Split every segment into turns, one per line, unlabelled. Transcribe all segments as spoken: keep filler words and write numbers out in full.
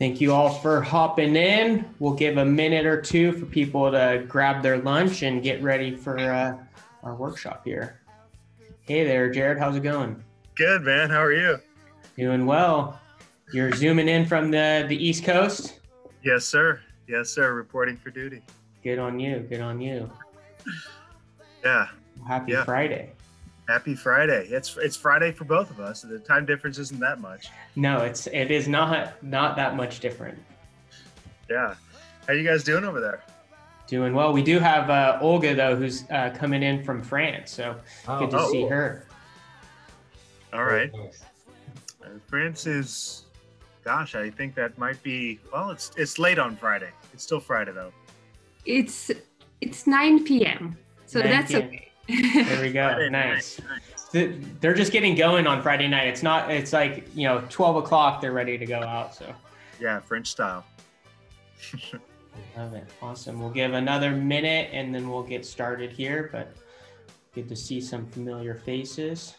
Thank you all for hopping in. We'll give a minute or two for people to grab their lunch and get ready for uh, our workshop here. Hey there, Jared. How's it going?
Good, man. How are you?
Doing well. You're zooming in from the, the East Coast?
Yes, sir. Yes, sir. Reporting for duty.
Good on you. Good on you.
Yeah.
Happy
yeah.
Friday.
Happy Friday. It's it's Friday for both of us. The time difference isn't that much.
No, it's it is not not that much different.
Yeah. How you guys doing over there?
Doing well. We do have uh, Olga though, who's uh, coming in from France, so oh, good to oh. see her.
All right. Uh, France is, gosh, I think that might be. Well, it's it's late on Friday. It's still Friday though.
It's it's nine p m So that's okay.
There we go.
Friday
nice.
Night, nice.
They're just getting going on Friday night. It's not, it's like, you know, twelve o'clock, they're ready to go out. So
yeah, French style.
Love it. Awesome. We'll give another minute and then we'll get started here, but good to see some familiar faces.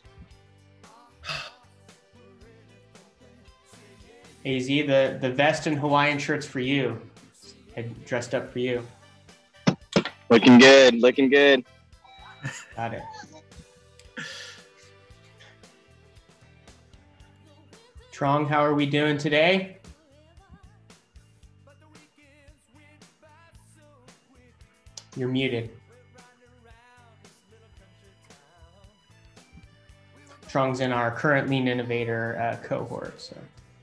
A Z, the, the vest and Hawaiian shirts for you. I dressed up for you.
Looking good, looking good.
Got it. Trong, how are we doing today? You're muted. Trong's in our current Lean Innovator uh, cohort. So.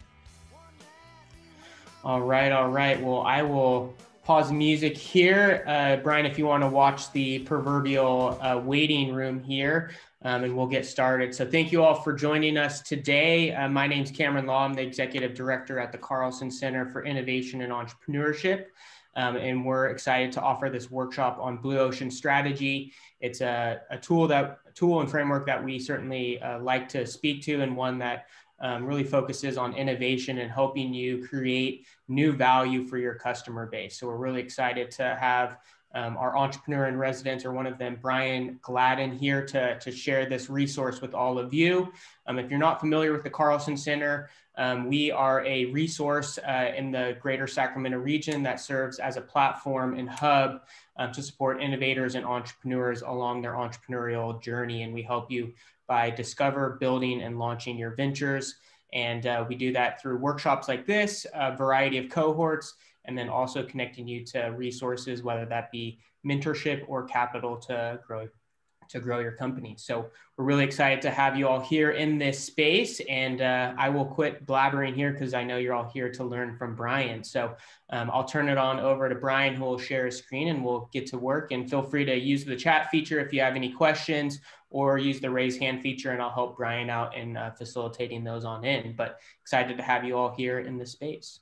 All right, all right. Well, I will pause music here. Uh, Brian, if you want to watch the proverbial uh, waiting room here, um, and we'll get started. So thank you all for joining us today. Uh, my name's Cameron Law. I'm the Executive Director at the Carlson Center for Innovation and Entrepreneurship. Um, and we're excited to offer this workshop on Blue Ocean Strategy. It's a, a tool that a tool and framework that we certainly uh, like to speak to, and one that Um, really focuses on innovation and helping you create new value for your customer base. So we're really excited to have um, our entrepreneur in residence, or one of them, Brian Gladden, here to, to share this resource with all of you. Um, if you're not familiar with the Carlson Center, um, we are a resource uh, in the greater Sacramento region that serves as a platform and hub um, to support innovators and entrepreneurs along their entrepreneurial journey. And we help you by discover, building, and launching your ventures. And uh, we do that through workshops like this, a variety of cohorts, and then also connecting you to resources, whether that be mentorship or capital to grow, to grow your company. So we're really excited to have you all here in this space. And uh, I will quit blabbering here because I know you're all here to learn from Brian. So um, I'll turn it on over to Brian, who will share his screen, and we'll get to work. And feel free to use the chat feature if you have any questions, or use the raise hand feature, and I'll help Brian out in uh, facilitating those on in. But excited to have you all here in the space.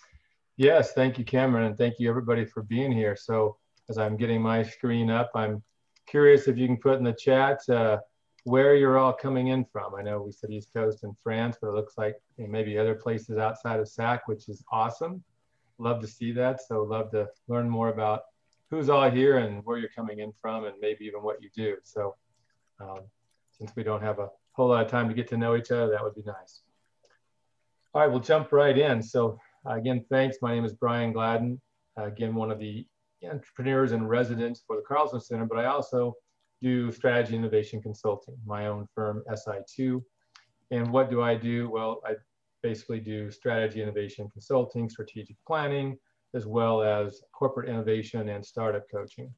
Yes, thank you, Cameron, and thank you everybody for being here. So as I'm getting my screen up, I'm curious if you can put in the chat uh, where you're all coming in from. I know we said East Coast and France, but it looks like maybe other places outside of S A C, which is awesome. Love to see that. So love to learn more about who's all here and where you're coming in from, and maybe even what you do. So um, since we don't have a whole lot of time to get to know each other, that would be nice. All right, we'll jump right in. So uh, again, thanks. My name is Brian Gladden. Uh, again, one of the entrepreneurs in residence for the Carlson Center, but I also do strategy innovation consulting, my own firm, S I two. And what do I do? Well, I basically do strategy innovation consulting, strategic planning, as well as corporate innovation and startup coaching.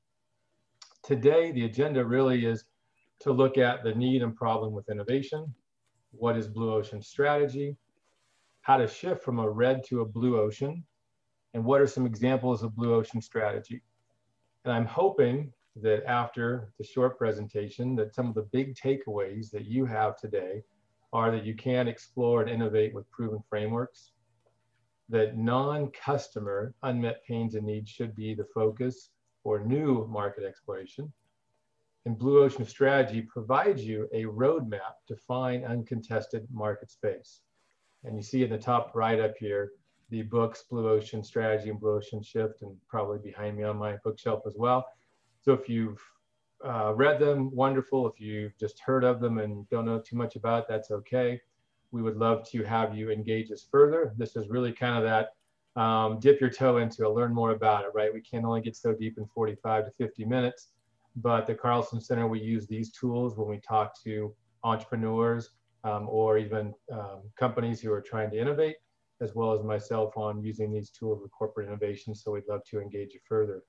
Today, the agenda really is to look at the need and problem with innovation. What is Blue Ocean Strategy? How to shift from a red to a blue ocean, and what are some examples of Blue Ocean Strategy? And I'm hoping that after the short presentation, that some of the big takeaways that you have today are that you can explore and innovate with proven frameworks, that non-customer unmet pains and needs should be the focus for new market exploration. And Blue Ocean Strategy provides you a roadmap to find uncontested market space. And you see in the top right up here, the books, Blue Ocean Strategy and Blue Ocean Shift, and probably behind me on my bookshelf as well. So if you've uh, read them, wonderful. If you've just heard of them and don't know too much about it, that's okay. We would love to have you engage us further. This is really kind of that um, dip your toe into it, learn more about it, right? We can't only get so deep in forty-five to fifty minutes, but the Carlson Center, we use these tools when we talk to entrepreneurs um, or even um, companies who are trying to innovate, as well as myself on using these tools with corporate innovation. So we'd love to engage you further.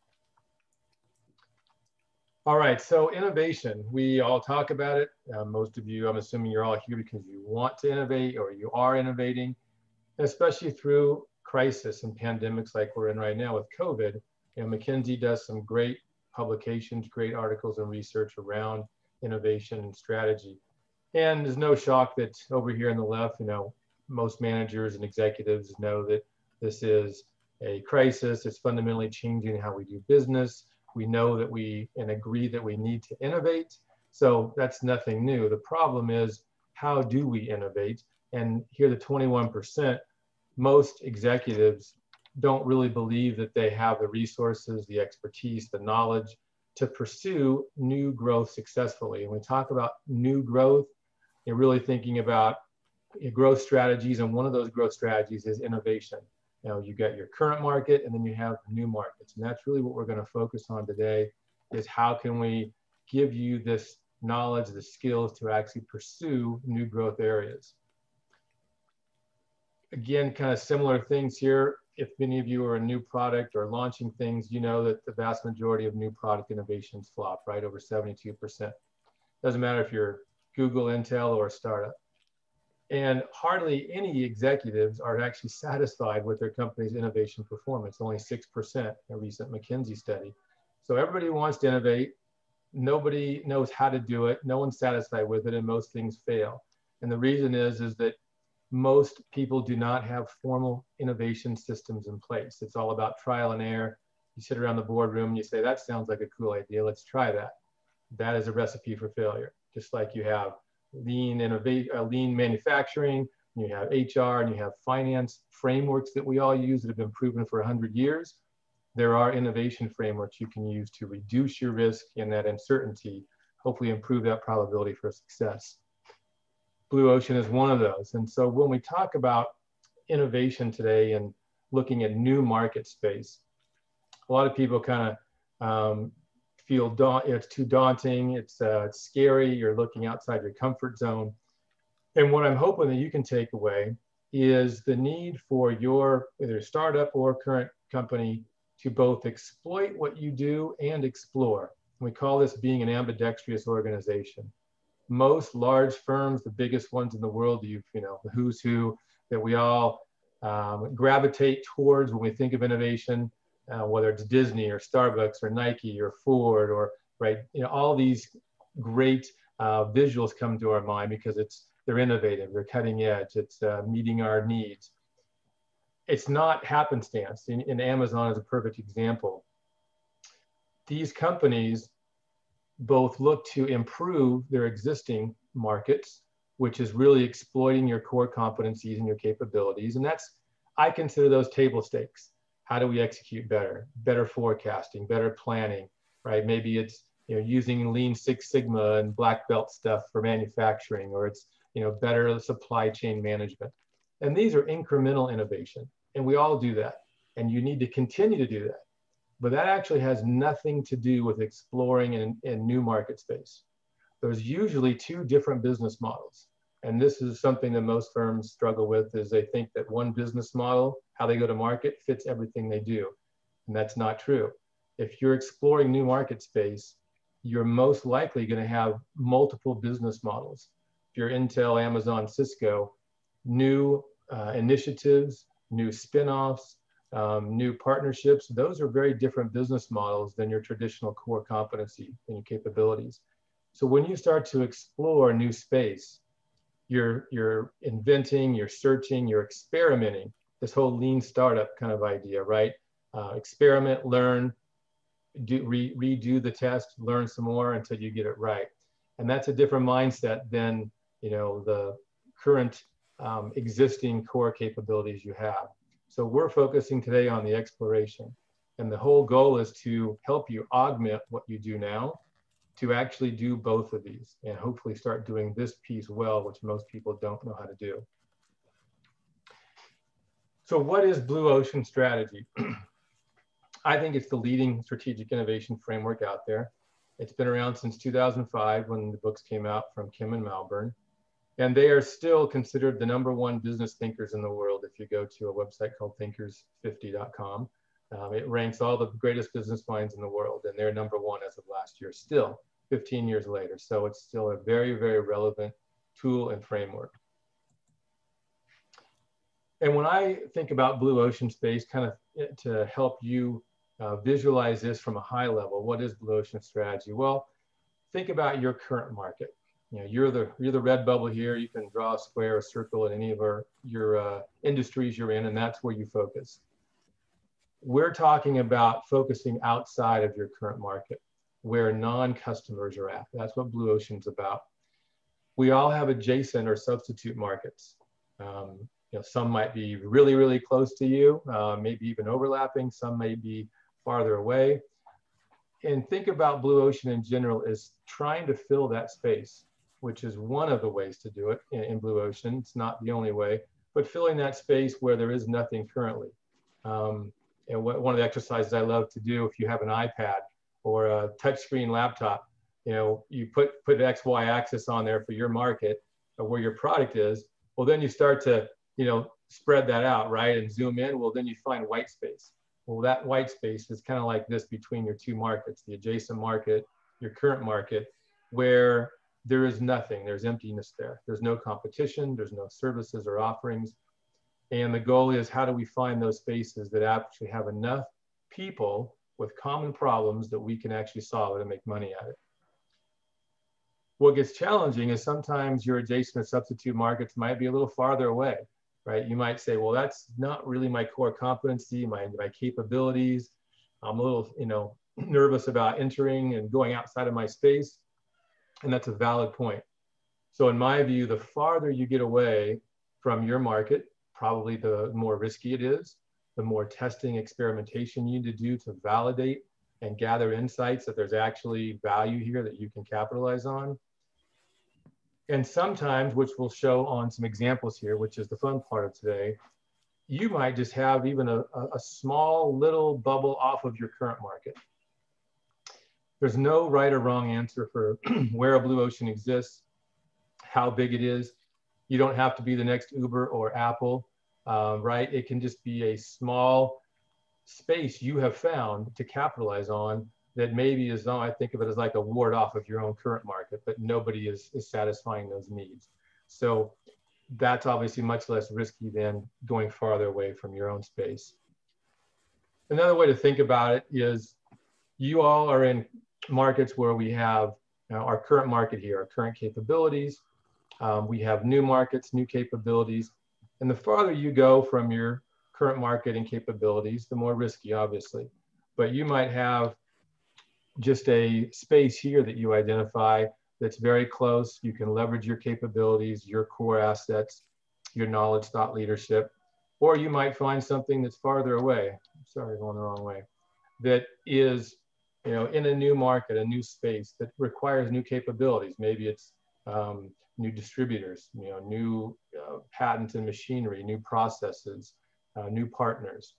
All right, so innovation, we all talk about it. Uh, most of you, I'm assuming you're all here because you want to innovate or you are innovating, especially through crisis and pandemics like we're in right now with COVID. You know, McKinsey does some great publications, great articles and research around innovation and strategy. And there's no shock that over here on the left, you know, most managers and executives know that this is a crisis. It's fundamentally changing how we do business. We know that we and agree that we need to innovate. So that's nothing new. The problem is, how do we innovate? And here, the twenty-one percent, most executives don't really believe that they have the resources, the expertise, the knowledge to pursue new growth successfully. And when we talk about new growth, you're really thinking about growth strategies. And one of those growth strategies is innovation. You know, you got your current market and then you have new markets. And that's really what we're going to focus on today, is how can we give you this knowledge, the skills to actually pursue new growth areas. Again, kind of similar things here. If many of you are a new product or launching things, you know that the vast majority of new product innovations flop, right? Over seventy-two percent. Doesn't matter if you're Google, Intel, or a startup. And hardly any executives are actually satisfied with their company's innovation performance, only six percent, a recent McKinsey study. So everybody wants to innovate. Nobody knows how to do it. No one's satisfied with it, and most things fail. And the reason is, is that most people do not have formal innovation systems in place. It's all about trial and error. You sit around the boardroom and you say, that sounds like a cool idea. Let's try that. That is a recipe for failure. Just like you have lean innovate, uh, lean manufacturing, you have H R, and you have finance frameworks that we all use that have been proven for one hundred years. There are innovation frameworks you can use to reduce your risk and that uncertainty, hopefully improve that probability for success. Blue Ocean is one of those. And so when we talk about innovation today and looking at new market space, a lot of people kind of um, feel da- it's too daunting, it's, uh, it's scary, you're looking outside your comfort zone. And what I'm hoping that you can take away is the need for your either startup or current company to both exploit what you do and explore. And we call this being an ambidextrous organization. Most large firms, the biggest ones in the world, you, you know, the who's who that we all um, gravitate towards when we think of innovation, Uh, whether it's Disney or Starbucks or Nike or Ford or, right, you know, all these great uh, visuals come to our mind because it's, they're innovative, they're cutting edge, it's uh, meeting our needs. It's not happenstance, and, and Amazon is a perfect example. These companies both look to improve their existing markets, which is really exploiting your core competencies and your capabilities. And that's, I consider those table stakes. How do we execute better? Better forecasting, better planning, right? Maybe it's, you know, using Lean Six Sigma and black belt stuff for manufacturing, or it's, you know, better supply chain management. And these are incremental innovation, and we all do that. And you need to continue to do that. But that actually has nothing to do with exploring in, in new market space. There's usually two different business models. And this is something that most firms struggle with, is they think that one business model, how they go to market, fits everything they do. And that's not true. If you're exploring new market space, you're most likely going to have multiple business models. If you're Intel, Amazon, Cisco, new uh, initiatives, new spin-offs, um, new partnerships, those are very different business models than your traditional core competency and your capabilities. So when you start to explore new space, You're, you're inventing, you're searching, you're experimenting, this whole lean startup kind of idea, right? Uh, experiment, learn, do, re, redo the test, learn some more until you get it right. And that's a different mindset than, you know, the current um, existing core capabilities you have. So we're focusing today on the exploration. And the whole goal is to help you augment what you do now, to actually do both of these and hopefully start doing this piece well, which most people don't know how to do. So what is Blue Ocean Strategy? I think it's the leading strategic innovation framework out there. It's been around since two thousand five when the books came out from Kim and Malburn. And they are still considered the number one business thinkers in the world. If you go to a website called thinkers fifty dot com, um, it ranks all the greatest business minds in the world. And they're number one as of last year, still fifteen years later. So it's still a very, very relevant tool and framework. And when I think about Blue Ocean Space, kind of to help you uh, visualize this from a high level, what is Blue Ocean Strategy? Well, think about your current market. You know, you're the you're the red bubble here. You can draw a square or circle in any of our your uh, industries you're in, and that's where you focus. We're talking about focusing outside of your current market, where non-customers are at. That's what Blue Ocean's about. We all have adjacent or substitute markets. Um, you know, some might be really, really close to you, uh, maybe even overlapping. Some may be farther away. And think about Blue Ocean in general as trying to fill that space, which is one of the ways to do it in, in Blue Ocean. It's not the only way, but filling that space where there is nothing currently. Um, and what, one of the exercises I love to do, if you have an iPad or a touchscreen laptop, you know, you put, put an X Y axis on there for your market or where your product is. Well, then you start to, you know, spread that out, right? And zoom in. Well, then you find white space. Well, that white space is kind of like this between your two markets, the adjacent market, your current market, where there is nothing, there's emptiness there. There's no competition, there's no services or offerings. And the goal is, how do we find those spaces that actually have enough people with common problems that we can actually solve it and make money at it? What gets challenging is sometimes your adjacent or substitute markets might be a little farther away, right? You might say, well, that's not really my core competency, my, my capabilities. I'm a little, you know, nervous about entering and going outside of my space. And that's a valid point. So in my view, the farther you get away from your market, probably the more risky it is, the more testing, experimentation you need to do to validate and gather insights that there's actually value here that you can capitalize on. And sometimes, which we'll show on some examples here, which is the fun part of today, you might just have even a, a small little bubble off of your current market. There's no right or wrong answer for where a Blue Ocean exists, how big it is. You don't have to be the next Uber or Apple, uh, right? It can just be a small space you have found to capitalize on that maybe is, oh, I think of it as like a ward off of your own current market, but nobody is, is satisfying those needs. So that's obviously much less risky than going farther away from your own space. Another way to think about it is you all are in markets where we have you know, our current market here, our current capabilities. Um, we have new markets, new capabilities. And the farther you go from your current market and capabilities, the more risky, obviously. But you might have just a space here that you identify that's very close. You can leverage your capabilities, your core assets, your knowledge, thought leadership, or you might find something that's farther away. Sorry, going the wrong way. That is, you know, in a new market, a new space that requires new capabilities. Maybe it's um, new distributors, you know, new uh, patents and machinery, new processes, uh, new partners.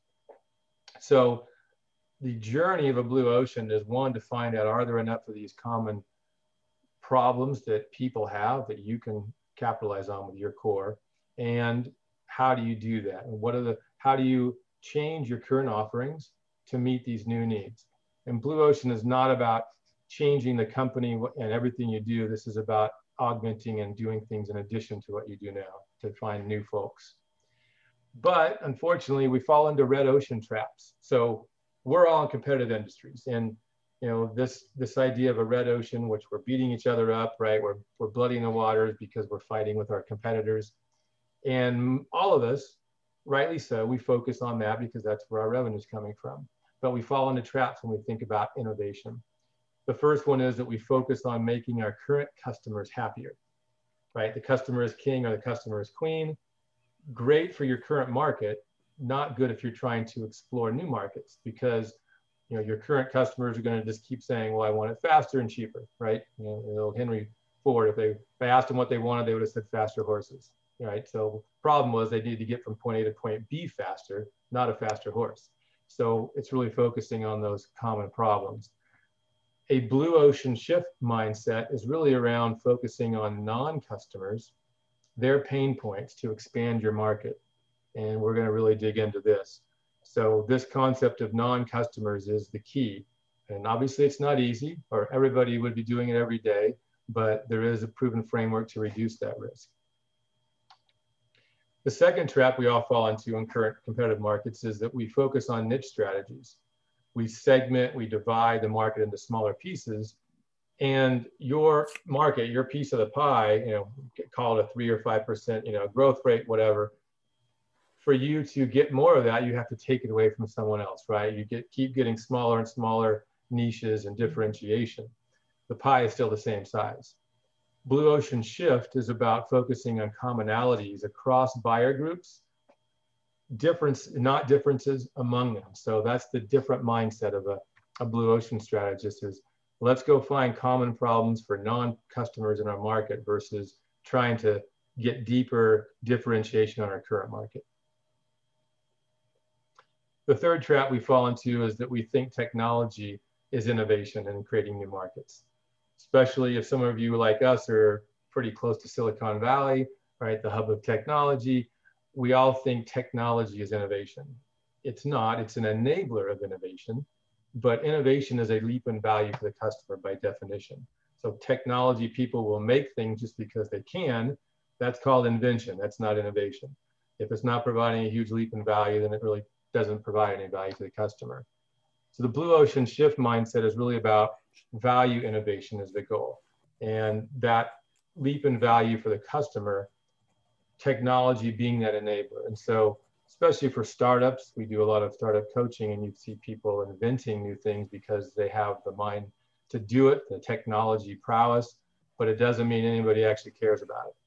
So the journey of a Blue Ocean is one to find out, are there enough of these common problems that people have that you can capitalize on with your core? And how do you do that? And what are the, how do you change your current offerings to meet these new needs? And Blue Ocean is not about changing the company and everything you do. This is about augmenting and doing things in addition to what you do now to find new folks. But unfortunately, we fall into red ocean traps. So we're all in competitive industries. And you know, this, this idea of a red ocean, which we're beating each other up, right? We're, we're blooding the waters because we're fighting with our competitors. And all of us, rightly so, we focus on that because that's where our revenue is coming from. But we fall into traps when we think about innovation. The first one is that we focus on making our current customers happier, right? The customer is king or the customer is queen. Great for your current market, not good if you're trying to explore new markets, because you know your current customers are going to just keep saying, well, I want it faster and cheaper, right? You know, Henry Ford, if they, if they asked them what they wanted, they would have said faster horses. right? So problem was they needed to get from point A to point B faster, not a faster horse. So it's really focusing on those common problems. A blue ocean shift mindset is really around focusing on non-customers, their pain points to expand your market. And we're going to really dig into this. So this concept of non-customers is the key. And obviously it's not easy, or everybody would be doing it every day, but there is a proven framework to reduce that risk. The second trap we all fall into in current competitive markets is that we focus on niche strategies. We segment, we divide the market into smaller pieces, and your market, your piece of the pie, you know, call it a three or five percent, you know, growth rate, whatever. For you to get more of that, you have to take it away from someone else, right? You get keep getting smaller and smaller niches and differentiation. The pie is still the same size. Blue Ocean Shift is about focusing on commonalities across buyer groups, difference, not differences among them. So that's the different mindset of a, a Blue Ocean strategist is, let's go find common problems for non-customers in our market versus trying to get deeper differentiation on our current market. The third trap we fall into is that we think technology is innovation and creating new markets, especially if some of you like us are pretty close to Silicon Valley, right, the hub of technology. We all think technology is innovation. It's not, it's an enabler of innovation, but innovation is a leap in value for the customer by definition. So technology, people will make things just because they can. That's called invention, that's not innovation. If it's not providing a huge leap in value, then it really doesn't provide any value to the customer. So the Blue Ocean Shift mindset is really about value innovation as the goal. And that leap in value for the customer, technology being that enabler. And so, especially for startups, we do a lot of startup coaching and you see people inventing new things because they have the mind to do it, the technology prowess, but it doesn't mean anybody actually cares about it.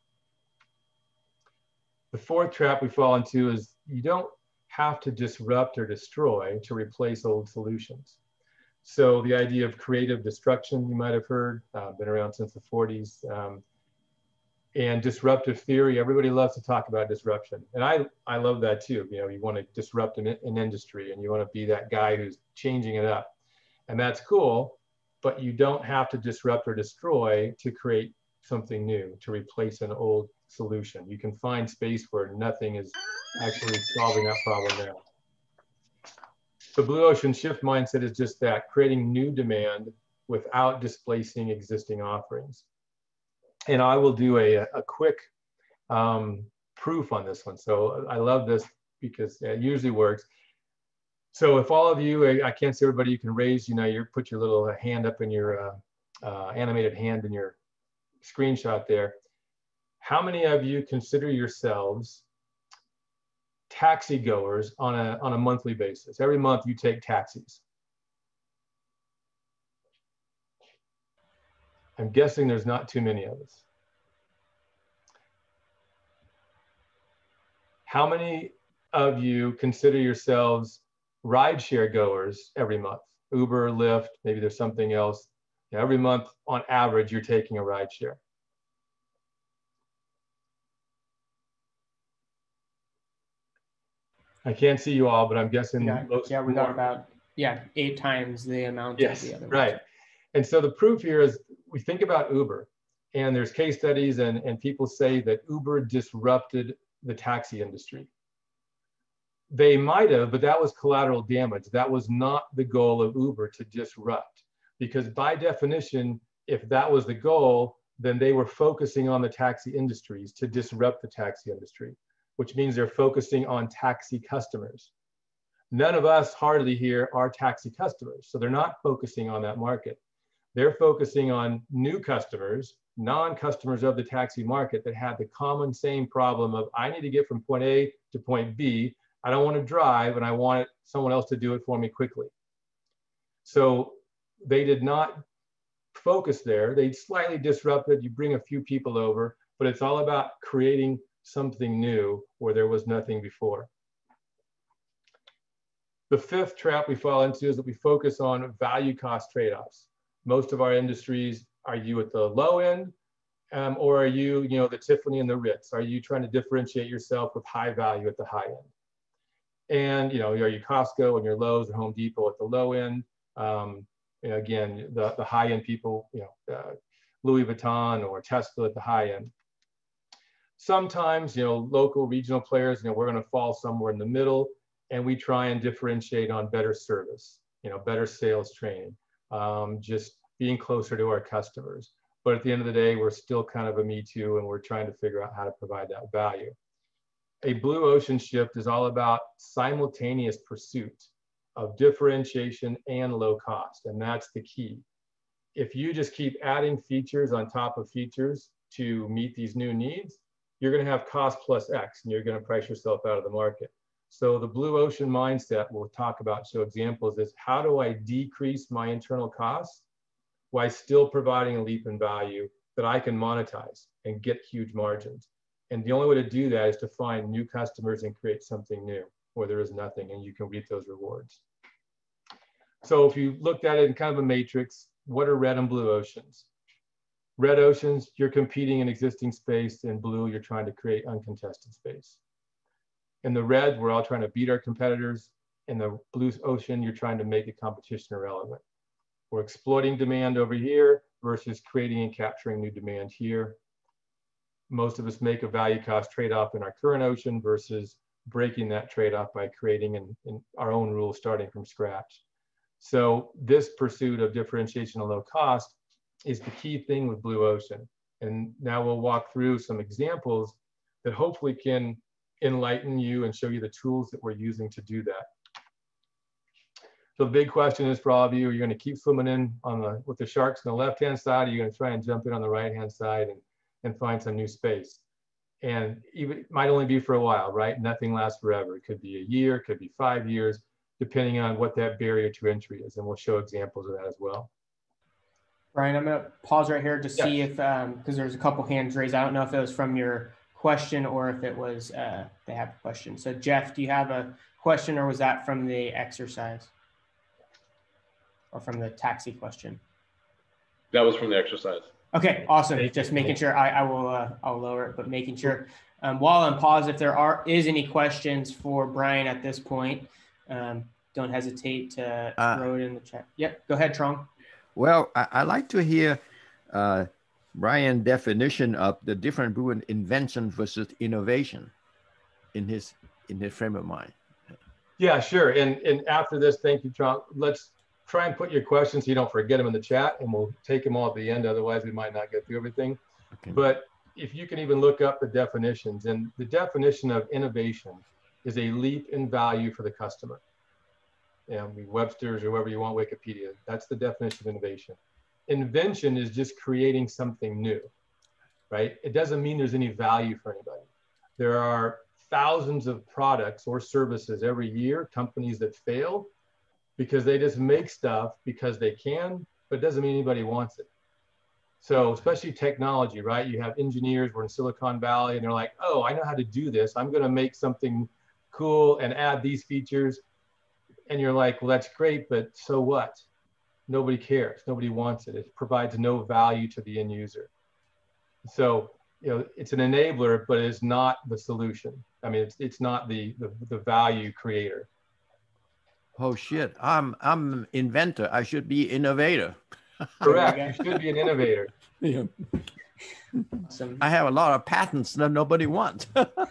The fourth trap we fall into is you don't have to disrupt or destroy to replace old solutions. So the idea of creative destruction, you might have heard, uh, been around since the forties. Um, and disruptive theory, everybody loves to talk about disruption. And I, I love that too. You know, you want to disrupt an, an industry and you want to be that guy who's changing it up. And that's cool, but you don't have to disrupt or destroy to create something new, to replace an old solution. You can find space where nothing is actually solving that problem now. The Blue Ocean Shift mindset is just that, creating new demand without displacing existing offerings. And I will do a, a quick um, proof on this one. So I love this because it usually works. So if all of you, I can't see everybody, you can raise, you know, you put your little hand up in your uh, uh, animated hand in your screenshot there. How many of you consider yourselves taxi goers on a, on a monthly basis? Every month you take taxis. I'm guessing there's not too many of us. How many of you consider yourselves rideshare goers every month? Uber, Lyft, maybe there's something else. Every month on average, you're taking a rideshare. I can't see you all, but I'm guessing
Yeah,
most
yeah we
more.
got about yeah eight times the amount
Yes,
of the other
right.
ones.
And so the proof here is we think about Uber, and there's case studies and, and people say that Uber disrupted the taxi industry. They might have, but that was collateral damage. That was not the goal of Uber, to disrupt, because by definition, if that was the goal, then they were focusing on the taxi industries to disrupt the taxi industry, which means they're focusing on taxi customers. None of us hardly here are taxi customers, so they're not focusing on that market. They're focusing on new customers, non-customers of the taxi market that had the common same problem of, I need to get from point A to point B. I don't want to drive and I want someone else to do it for me quickly. So they did not focus there. They slightly disrupted, you bring a few people over, but it's all about creating something new where there was nothing before. The fifth trap we fall into is that we focus on value cost trade-offs. Most of our industries are you at the low end, Um, or are you, you know, the Tiffany and the Ritz? Are you trying to differentiate yourself with high value at the high end? And, you know, are you Costco and your Lowe's or Home Depot at the low end? Um, you know, again, the, the high end people, you know, uh, Louis Vuitton or Tesla at the high end. Sometimes, you know, local regional players, you know, we're going to fall somewhere in the middle, and we try and differentiate on better service, you know, better sales training, um, just being closer to our customers. But at the end of the day, we're still kind of a me too, and we're trying to figure out how to provide that value. A blue ocean shift is all about simultaneous pursuit of differentiation and low cost, and that's the key. If you just keep adding features on top of features to meet these new needs, you're going to have cost plus X, and you're going to price yourself out of the market. So the blue ocean mindset we'll talk about, show examples, is how do I decrease my internal costs while still providing a leap in value that I can monetize and get huge margins. And the only way to do that is to find new customers and create something new where there is nothing, and you can reap those rewards. So if you looked at it in kind of a matrix, what are red and blue oceans? Red oceans, you're competing in existing space. In blue, you're trying to create uncontested space. In the red, we're all trying to beat our competitors. In the blue ocean, you're trying to make the competition irrelevant. We're exploiting demand over here versus creating and capturing new demand here. Most of us make a value cost trade-off in our current ocean versus breaking that trade-off by creating in, in our own rules starting from scratch. So this pursuit of differentiation and low cost is the key thing with blue ocean. And now we'll walk through some examples that hopefully can enlighten you and show you the tools that we're using to do that. So the big question is for all of you, are you going to keep swimming in on the, with the sharks on the left-hand side, or are you going to try and jump in on the right-hand side and, and find some new space? And even, it might only be for a while, right? Nothing lasts forever. It could be a year, it could be five years, depending on what that barrier to entry is. And we'll show examples of that as well.
Brian, I'm going to pause right here to see
yes.
if, um, because there's a couple hands raised. I don't know if it was from your question or if it was, uh, they have a question. So Jeff, do you have a question, or was that from the exercise? Or from the taxi question?
That was from the exercise.
Okay, awesome. Just making sure. I, I will uh, I'll lower it, but making sure. Um, while I'm paused, if there are is any questions for Brian at this point, um, don't hesitate to uh, throw it in the chat. Yep, go ahead, Trong.
Well, I, I like to hear uh, Brian's definition of the difference between invention versus innovation in his in his frame of mind.
Yeah, sure. And and after this, thank you, Trong. Let's try and put your questions so you don't forget them in the chat, and we'll take them all at the end. Otherwise, we might not get through everything. Okay. But if you can even look up the definitions, and the definition of innovation is a leap in value for the customer. You know, Webster's or whoever you want, Wikipedia. That's the definition of innovation. Invention is just creating something new, right? It doesn't mean there's any value for anybody. There are thousands of products or services every year, companies that fail, because they just make stuff because they can, but it doesn't mean anybody wants it. So especially technology, right? You have engineers, we're in Silicon Valley, and they're like, oh, I know how to do this. I'm going to make something cool and add these features. And you're like, well, that's great, but so what? Nobody cares. Nobody wants it. It provides no value to the end user. So, you know, it's an enabler, but it's not the solution. I mean, it's, it's not the, the, the value creator.
Oh shit, I'm I'm an inventor. I should be innovator.
Correct. You should be an innovator.
Yeah. Awesome. I have a lot of patents that nobody wants.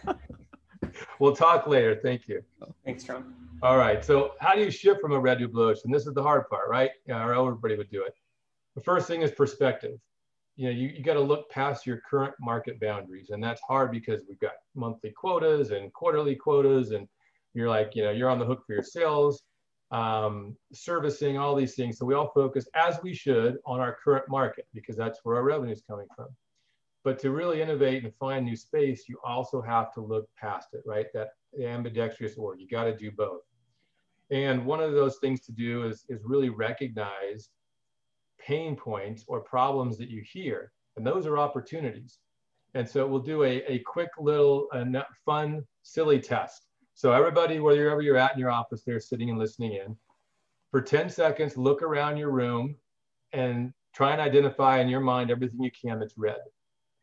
We'll talk later. Thank you.
Thanks, Trump.
All right. So how do you shift from a red to blue ocean? This is the hard part, right? Yeah, or everybody would do it. The first thing is perspective. You know, you, you got to look past your current market boundaries. And that's hard because we've got monthly quotas and quarterly quotas, and you're like, you know, you're on the hook for your sales. Um, servicing, all these things. So we all focus, as we should, on our current market because that's where our revenue is coming from. But to really innovate and find new space, you also have to look past it, right? That ambidextrous org, you got to do both. And one of those things to do is, is really recognize pain points or problems that you hear. And those are opportunities. And so we'll do a, a quick little uh, fun, silly test. So everybody, wherever you're at in your office, they're sitting and listening in. For ten seconds, look around your room and try and identify in your mind everything you can that's red.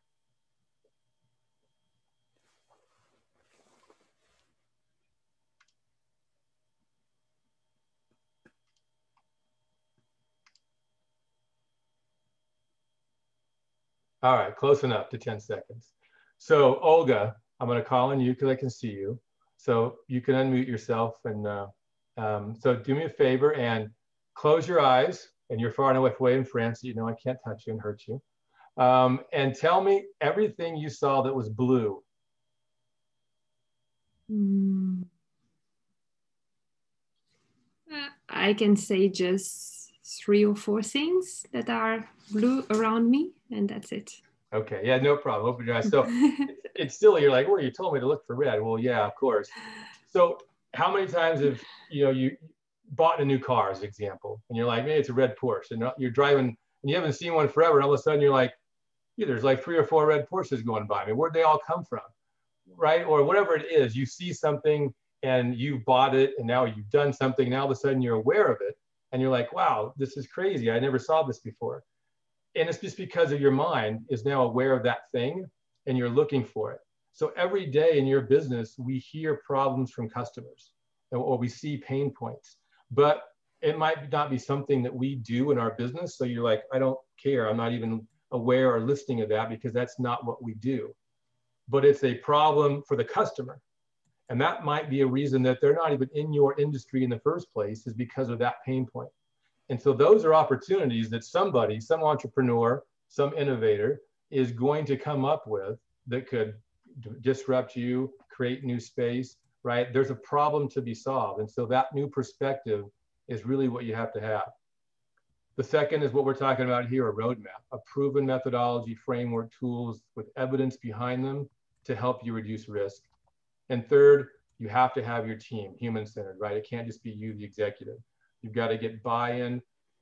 All right, close enough to ten seconds. So Olga, I'm going to call on you because I can see you. So you can unmute yourself. And uh, um, so do me a favor and close your eyes. And you're far enough away in France that you know I can't touch you and hurt you. Um, and tell me everything you saw that was blue.
Mm. Uh, I can say just three or four things that are blue around me, and that's it.
Okay, yeah, no problem. Open your eyes. So it's, it's still, you're like, well, you told me to look for red. Well, yeah, of course. So how many times have, you know, you bought a new car as an example, and you're like, man, it's a red Porsche, and you're driving, and you haven't seen one forever, and all of a sudden you're like, yeah, there's like three or four red Porsches going by me. Where'd they all come from, right? Or whatever it is, you see something and you bought it, and now you've done something, now all of a sudden you're aware of it, and you're like, wow, this is crazy. I never saw this before. And it's just because of your mind is now aware of that thing and you're looking for it. So every day in your business, we hear problems from customers or we see pain points, but it might not be something that we do in our business. So you're like, I don't care. I'm not even aware or listening of that because that's not what we do. But it's a problem for the customer. And that might be a reason that they're not even in your industry in the first place, is because of that pain point. And so those are opportunities that somebody, some entrepreneur, some innovator is going to come up with that could disrupt you, create new space, right? There's a problem to be solved. And so that new perspective is really what you have to have. The second is what we're talking about here, a roadmap, a proven methodology, framework, tools with evidence behind them to help you reduce risk. And third, you have to have your team human-centered, right? It can't just be you, the executive. You've got to get buy-in,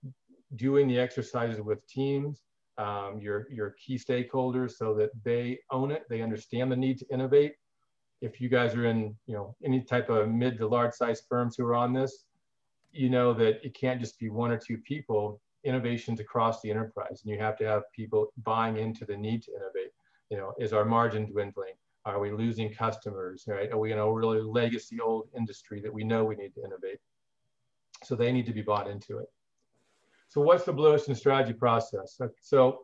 doing the exercises with teams, um, your, your key stakeholders, so that they own it, they understand the need to innovate. If you guys are in, you know, any type of mid to large size firms who are on this, you know that it can't just be one or two people. Innovations across the enterprise, and you have to have people buying into the need to innovate. You know, is our margin dwindling? Are we losing customers, right? Are we in a really legacy old industry that we know we need to innovate? So they need to be bought into it. So what's the Blue Ocean strategy process? So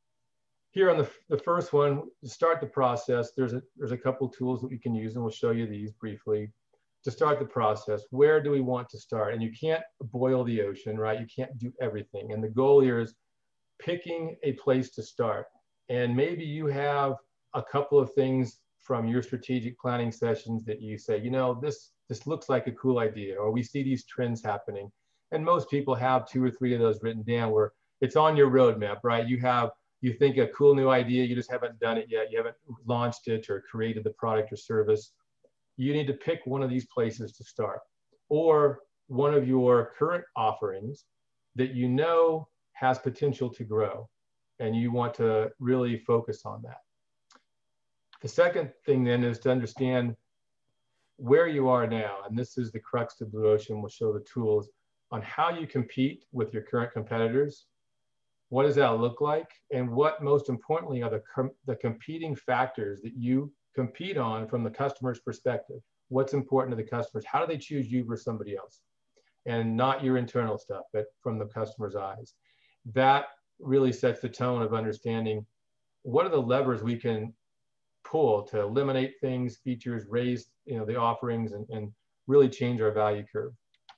here on the, the first one, to start the process, there's a, there's a couple tools that we can use, and we'll show you these briefly. To start the process, where do we want to start? And you can't boil the ocean, right? You can't do everything. And the goal here is picking a place to start. And maybe you have a couple of things from your strategic planning sessions that you say, you know, this, this looks like a cool idea, or we see these trends happening. And most people have two or three of those written down where it's on your roadmap, right? You have, you think a cool new idea, you just haven't done it yet. You haven't launched it or created the product or service. You need to pick one of these places to start, or one of your current offerings that you know has potential to grow, and you want to really focus on that. The second thing then is to understand where you are now, and this is the crux to Blue Ocean. We'll show the tools on how you compete with your current competitors. What does that look like? And what, most importantly, are the, com the competing factors that you compete on from the customer's perspective? What's important to the customers? How do they choose you versus somebody else? And not your internal stuff, but from the customer's eyes. That really sets the tone of understanding what are the levers we can pull to eliminate things, features, raise, you know, the offerings, and, and really change our value curve.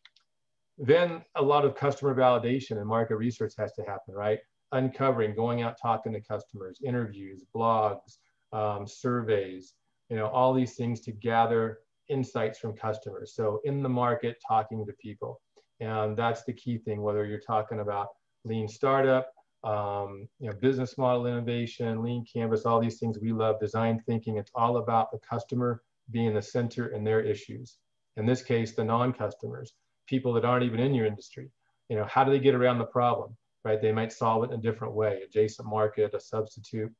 Then a lot of customer validation and market research has to happen, right? Uncovering, going out, talking to customers, interviews, blogs, um, surveys, you know, all these things to gather insights from customers. So in the market, talking to people. And that's the key thing, whether you're talking about lean startup, um, you know, business model innovation, lean canvas, all these things we love, design thinking. It's all about the customer being the center in their issues. In this case, the non-customers, people that aren't even in your industry. You know, how do they get around the problem, right? They might solve it in a different way, adjacent market, a substitute.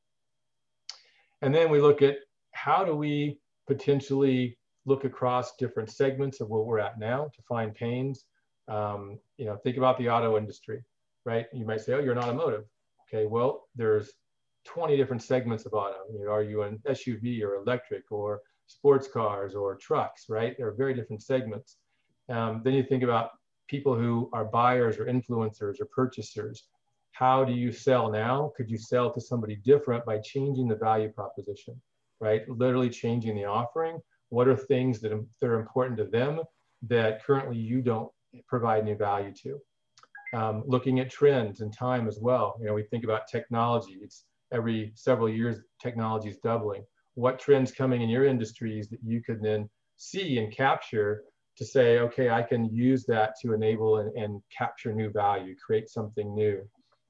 And then we look at how do we potentially look across different segments of where we're at now to find pains. Um, you know, think about the auto industry, right? You might say, oh, you're in automotive. Okay, well, there's twenty different segments of auto. You know, are you an S U V or electric or sports cars or trucks, right? There are very different segments. Um, then you think about people who are buyers or influencers or purchasers. How do you sell now? Could you sell to somebody different by changing the value proposition, right? Literally changing the offering. What are things that, that are important to them that currently you don't provide any value to? Um, looking at trends and time as well. You know, we think about technology. It's every several years, technology is doubling. What trends coming in your industries that you could then see and capture to say, okay, I can use that to enable and, and capture new value, create something new.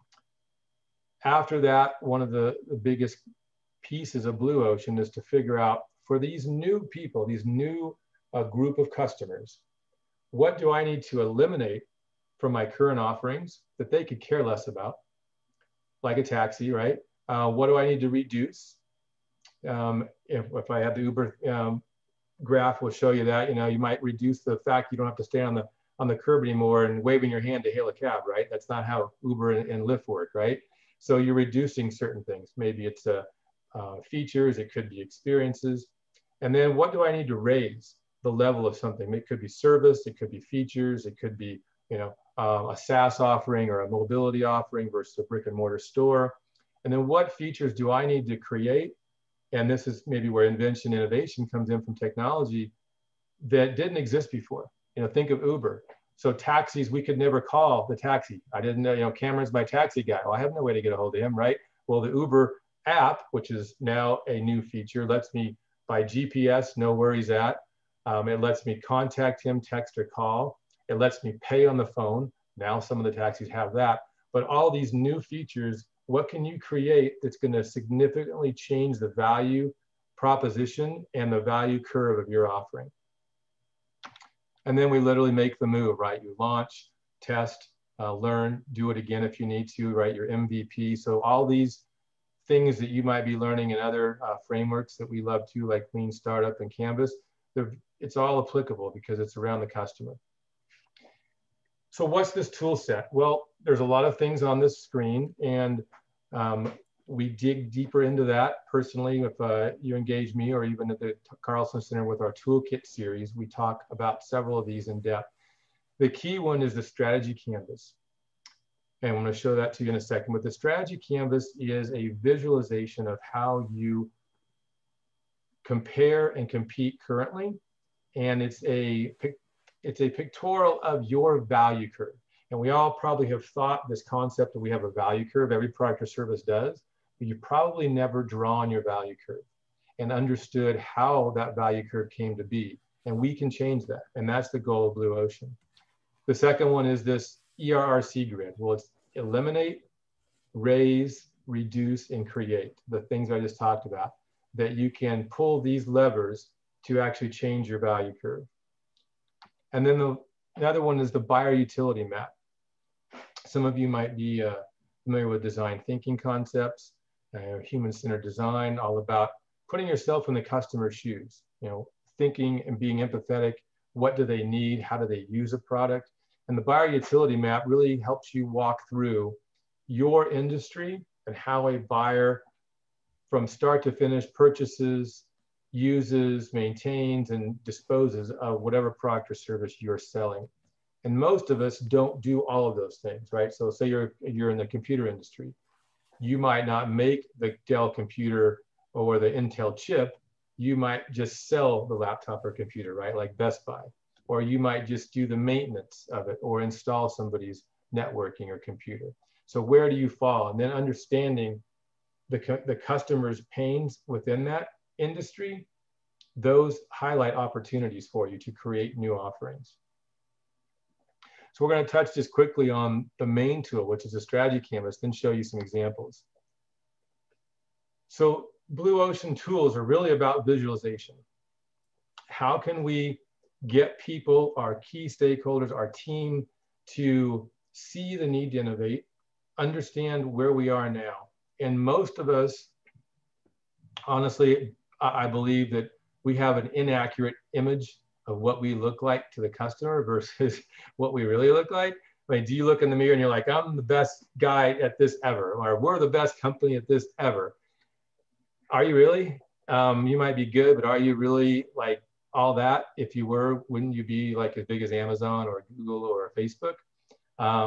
After that, one of the, the biggest pieces of Blue Ocean is to figure out for these new people, these new uh, group of customers, what do I need to eliminate from my current offerings that they could care less about, like a taxi, right? Uh, what do I need to reduce? Um, if, if I have the Uber um, graph, will show you that, you know, you might reduce the fact you don't have to stay on the on the curb anymore and waving your hand to hail a cab, right? That's not how Uber and, and Lyft work, right? So you're reducing certain things. Maybe it's uh, uh, features, it could be experiences. And then what do I need to raise the level of something? It could be service, it could be features, it could be, you know, uh, a SaaS offering or a mobility offering versus a brick and mortar store. And then what features do I need to create? And this is maybe where invention, innovation comes in from technology that didn't exist before. You know, think of Uber. So taxis, we could never call the taxi. I didn't know, you know, Cameron's my taxi guy. Well, I have no way to get a hold of him, right? Well, the Uber app, which is now a new feature, lets me by G P S know where he's at. Um, it lets me contact him, text or call. It lets me pay on the phone. Now some of the taxis have that. But all these new features, what can you create that's going to significantly change the value proposition and the value curve of your offering? And then we literally make the move, right? You launch, test, uh, learn, do it again if you need to, right? Your M V P. So all these things that you might be learning in other uh, frameworks that we love too, like Lean Startup and Canvas, it's all applicable because it's around the customer. So what's this tool set? Well, there's a lot of things on this screen, and um, we dig deeper into that. Personally, if uh, you engage me or even at the Carlson Center with our toolkit series, we talk about several of these in depth. The key one is the strategy canvas. And I'm going to show that to you in a second. But the strategy canvas is a visualization of how you compare and compete currently. And it's a It's a pictorial of your value curve. And we all probably have thought this concept that we have a value curve, every product or service does, but you probably never drawn your value curve and understood how that value curve came to be. And we can change that. And that's the goal of Blue Ocean. The second one is this E R R C grid. Well, it's eliminate, raise, reduce, and create. The things I just talked about, that you can pull these levers to actually change your value curve. And then the, another one is the buyer utility map. Some of you might be uh, familiar with design thinking concepts, uh, human-centered design, all about putting yourself in the customer's shoes, you know, thinking and being empathetic. What do they need? How do they use a product? And the buyer utility map really helps you walk through your industry and how a buyer from start to finish purchases, uses, maintains, and disposes of whatever product or service you're selling. And most of us don't do all of those things, right? So say you're, you're in the computer industry. You might not make the Dell computer or the Intel chip. You might just sell the laptop or computer, right? Like Best Buy. Or you might just do the maintenance of it or install somebody's networking or computer. So where do you fall? And then understanding the, the customer's pains within that industry, those highlight opportunities for you to create new offerings. So we're going to touch just quickly on the main tool, which is a strategy canvas, then show you some examples. So Blue Ocean tools are really about visualization. How can we get people, our key stakeholders, our team, to see the need to innovate, understand where we are now? And most of us, honestly, I believe that we have an inaccurate image of what we look like to the customer versus what we really look like. I mean, do you look in the mirror and you're like, I'm the best guy at this ever, or we're the best company at this ever? Are you really? Um, you might be good, but are you really like all that? If you were, wouldn't you be like as big as Amazon or Google or Facebook? Um,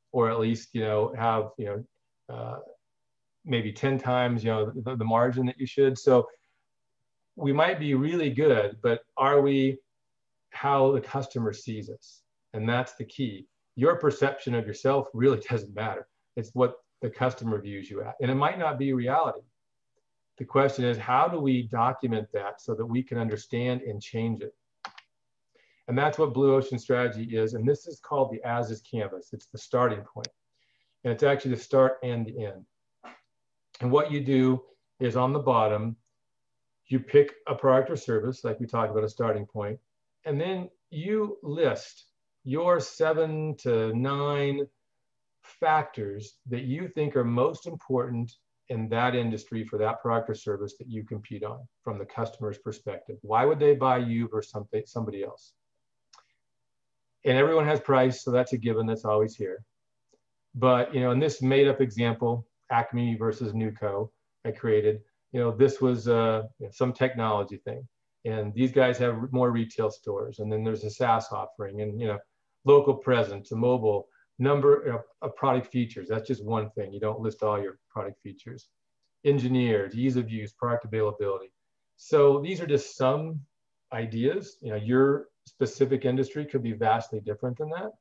or at least, you know, have, you know, uh, maybe ten times, you know, the, the margin that you should. So we might be really good, but are we how the customer sees us? And that's the key. Your perception of yourself really doesn't matter. It's what the customer views you at. And it might not be reality. The question is, how do we document that so that we can understand and change it? And that's what Blue Ocean Strategy is. And this is called the As Is Canvas. It's the starting point. And it's actually the start and the end. And what you do is on the bottom, you pick a product or service, like we talked about, a starting point, and then you list your seven to nine factors that you think are most important in that industry for that product or service that you compete on from the customer's perspective. Why would they buy you versus something, somebody else? And everyone has price, so that's a given, that's always here. But, you know, in this made up example, Acme versus Nuco, I created, you know, this was uh, you know, some technology thing. And these guys have more retail stores. And then there's a SaaS offering and, you know, local presence, a mobile number you know, of product features. That's just one thing. You don't list all your product features. Engineers, ease of use, product availability. So these are just some ideas. You know, your specific industry could be vastly different than that.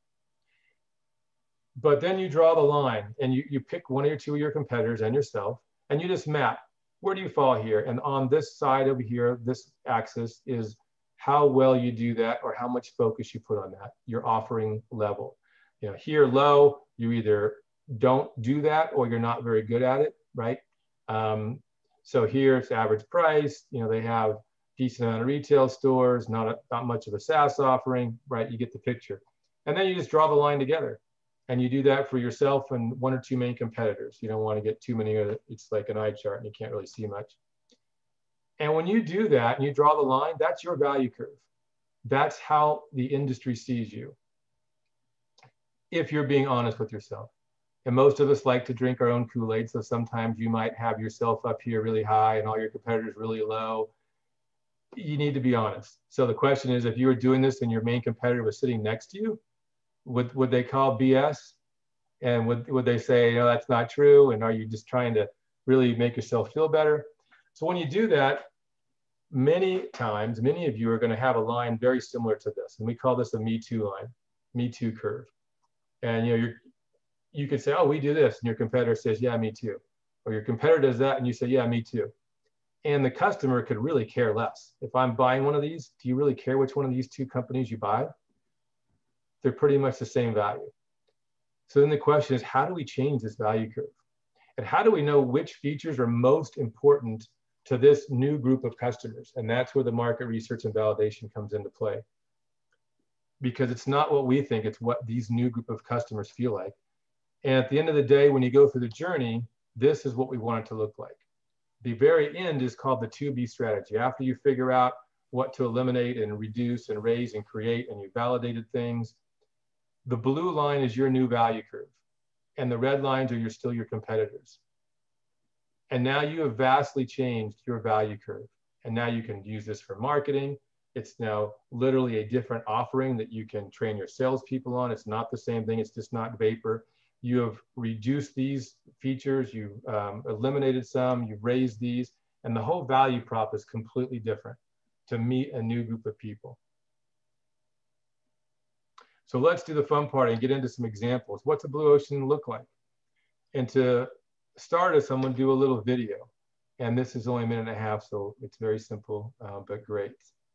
But then you draw the line and you, you pick one or two of your competitors and yourself, and you just map, where do you fall here? And on this side over here, this axis is how well you do that or how much focus you put on that, your offering level. You know, here low, you either don't do that or you're not very good at it, right? Um, so here it's average price, you know, they have decent amount of retail stores, not, a, not much of a SaaS offering, right? You get the picture. And then you just draw the line together. And you do that for yourself and one or two main competitors. You don't want to get too many, it's like an eye chart and you can't really see much. And when you do that and you draw the line, that's your value curve. That's how the industry sees you, if you're being honest with yourself. And most of us like to drink our own Kool-Aid, so sometimes you might have yourself up here really high and all your competitors really low. You need to be honest. So the question is, if you were doing this and your main competitor was sitting next to you, Would, would they call B S? And would, would they say, no, that's not true? And are you just trying to really make yourself feel better? So when you do that, many times, many of you are going to have a line very similar to this. And we call this a Me Too line, Me Too curve. And you know, you're, you could say, oh, we do this. And your competitor says, yeah, me too. Or your competitor does that and you say, yeah, me too. And the customer could really care less. If I'm buying one of these, do you really care which one of these two companies you buy? They're pretty much the same value. So then the question is, how do we change this value curve? And how do we know which features are most important to this new group of customers? And that's where the market research and validation comes into play. Because it's not what we think, it's what these new group of customers feel like. And at the end of the day, when you go through the journey, this is what we want it to look like. The very end is called the two B strategy. After you figure out what to eliminate and reduce and raise and create, and you validated things, the blue line is your new value curve. And the red lines are your, still your competitors. And now you have vastly changed your value curve. And now you can use this for marketing. It's now literally a different offering that you can train your salespeople on. It's not the same thing. It's just not vapor. You have reduced these features. You've um, eliminated some. You've raised these. And the whole value prop is completely different to meet a new group of people. So let's do the fun part and get into some examples. What's a blue ocean look like? And to start us, I'm going to do a little video. And this is only a minute and a half, so it's very simple, uh, but great.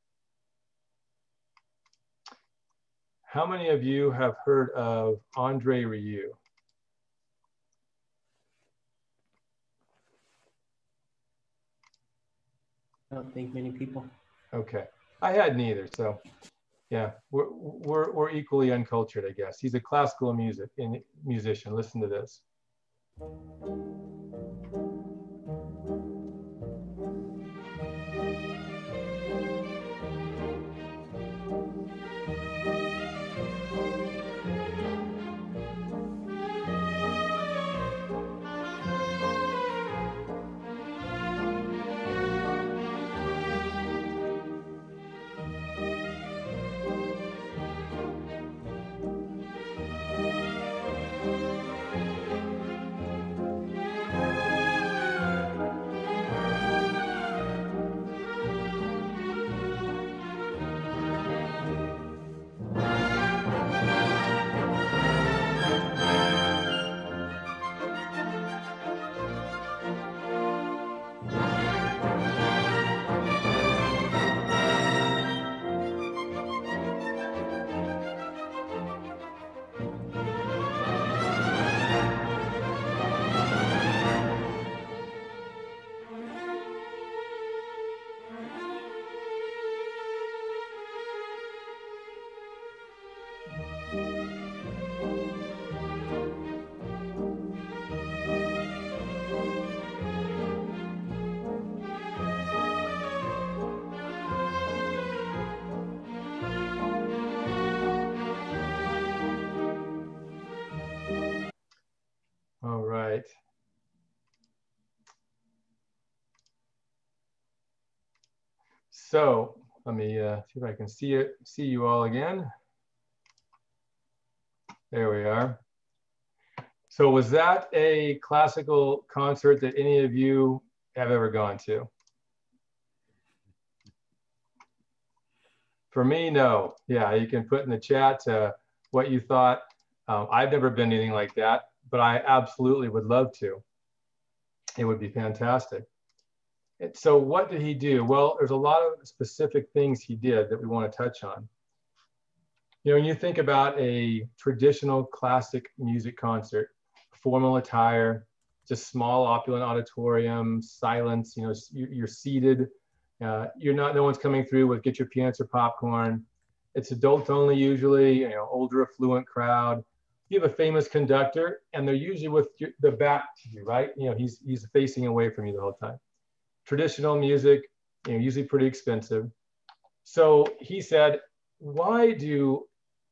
How many of you have heard of Andre Rieu?
I don't think many people.
Okay, I had neither, so. Yeah, we're, we're, we're equally uncultured, I guess. He's a classical music in, musician. Listen to this. All right. So let me uh, see if I can see it, see you all again. There we are. So was that a classical concert that any of you have ever gone to? For me, no. Yeah, you can put in the chat uh, what you thought. Um, I've never been to anything like that, but I absolutely would love to. It would be fantastic. And so what did he do? Well, there's a lot of specific things he did that we want to touch on. You know, when you think about a traditional classic music concert, formal attire, just small opulent auditorium, silence, you know, you're seated, uh, you're not, no one's coming through with get your peanuts or popcorn. It's adults only usually, you know, older affluent crowd. You have a famous conductor and they're usually with your, the back to you, right? You know, he's, he's facing away from you the whole time. Traditional music, you know, usually pretty expensive. So he said, why do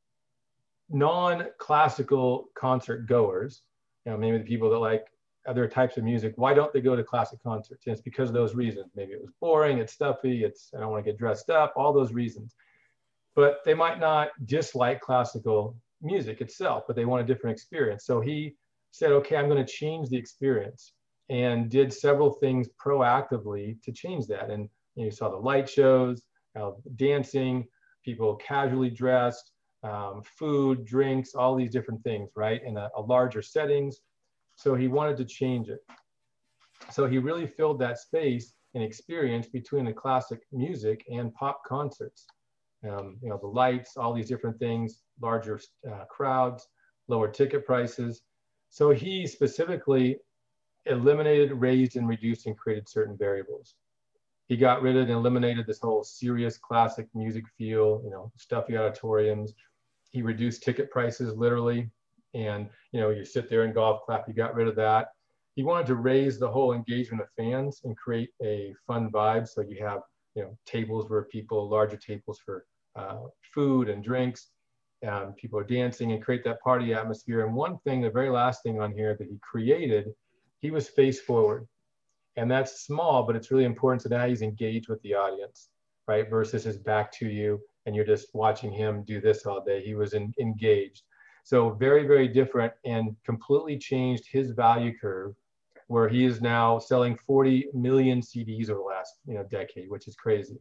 non-classical concert goers, you know, maybe the people that like other types of music, why don't they go to classic concerts? And it's because of those reasons. Maybe it was boring, it's stuffy, it's, I don't want to get dressed up, all those reasons. But they might not dislike classical music itself, but they want a different experience. So he said, okay, I'm going to change the experience, and did several things proactively to change that. And you know, you saw the light shows, uh, dancing, people casually dressed, um, food, drinks, all these different things, right? In a, a larger settings. So he wanted to change it. So he really filled that space and experience between the classic music and pop concerts. Um, you know, the lights, all these different things, larger uh, crowds, lower ticket prices. So he specifically eliminated, raised, and reduced and created certain variables. He got rid of and eliminated this whole serious classic music feel, you know, stuffy auditoriums. He reduced ticket prices literally. And, you know, you sit there and golf clap, he got rid of that. He wanted to raise the whole engagement of fans and create a fun vibe. So you have, you know, tables where people, larger tables for uh, food and drinks. Um, people are dancing and create that party atmosphere. And one thing, the very last thing on here that he created, he was face forward. And that's small, but it's really important. So now he's engaged with the audience, right? Versus his back to you and you're just watching him do this all day. He was in, engaged. So very, very different, and completely changed his value curve, where he is now selling forty million C Ds over the last you know, decade, which is crazy.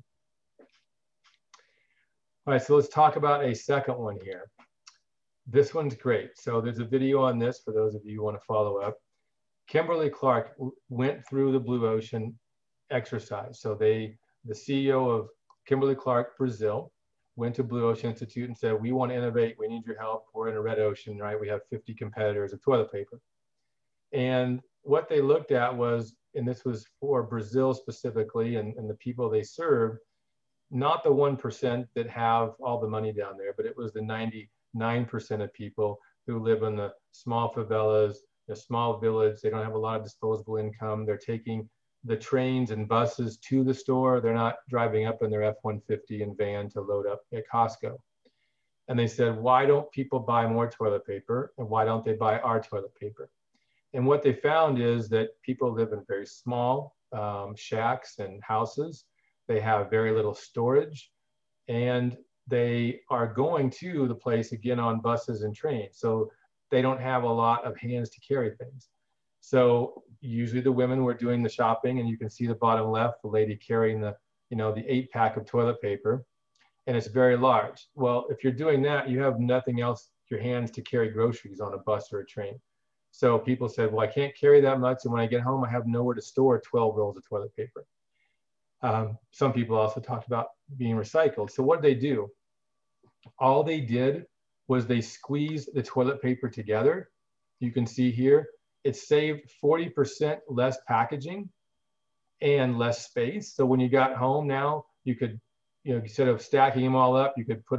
All right, so let's talk about a second one here. This one's great. So there's a video on this for those of you who want to follow up. Kimberly Clark went through the Blue Ocean exercise. So they, the C E O of Kimberly Clark Brazil, went to Blue Ocean Institute and said, we want to innovate, we need your help. We're in a red ocean, right? We have fifty competitors of toilet paper. And what they looked at was, and this was for Brazil specifically, and, and the people they served, not the one percent that have all the money down there, but it was the ninety-nine percent of people who live in the small favelas, a small village. They don't have a lot of disposable income. They're taking the trains and buses to the store. They're not driving up in their F one fifty and van to load up at Costco. And they said, why don't people buy more toilet paper? And why don't they buy our toilet paper? And what they found is that people live in very small um, shacks and houses. They have very little storage, and they are going to the place again on buses and trains. So they don't have a lot of hands to carry things. So usually the women were doing the shopping, and you can see the bottom left, the lady carrying the, you know, the eight pack of toilet paper, and it's very large. Well, if you're doing that, you have nothing else, your hands to carry groceries on a bus or a train. So people said, well, I can't carry that much. And when I get home, I have nowhere to store twelve rolls of toilet paper. Um, some people also talked about being recycled. So what did they do? All they did was they squeezed the toilet paper together. You can see here, it saved forty percent less packaging and less space. So when you got home now, you could, you know, instead of stacking them all up, you could put them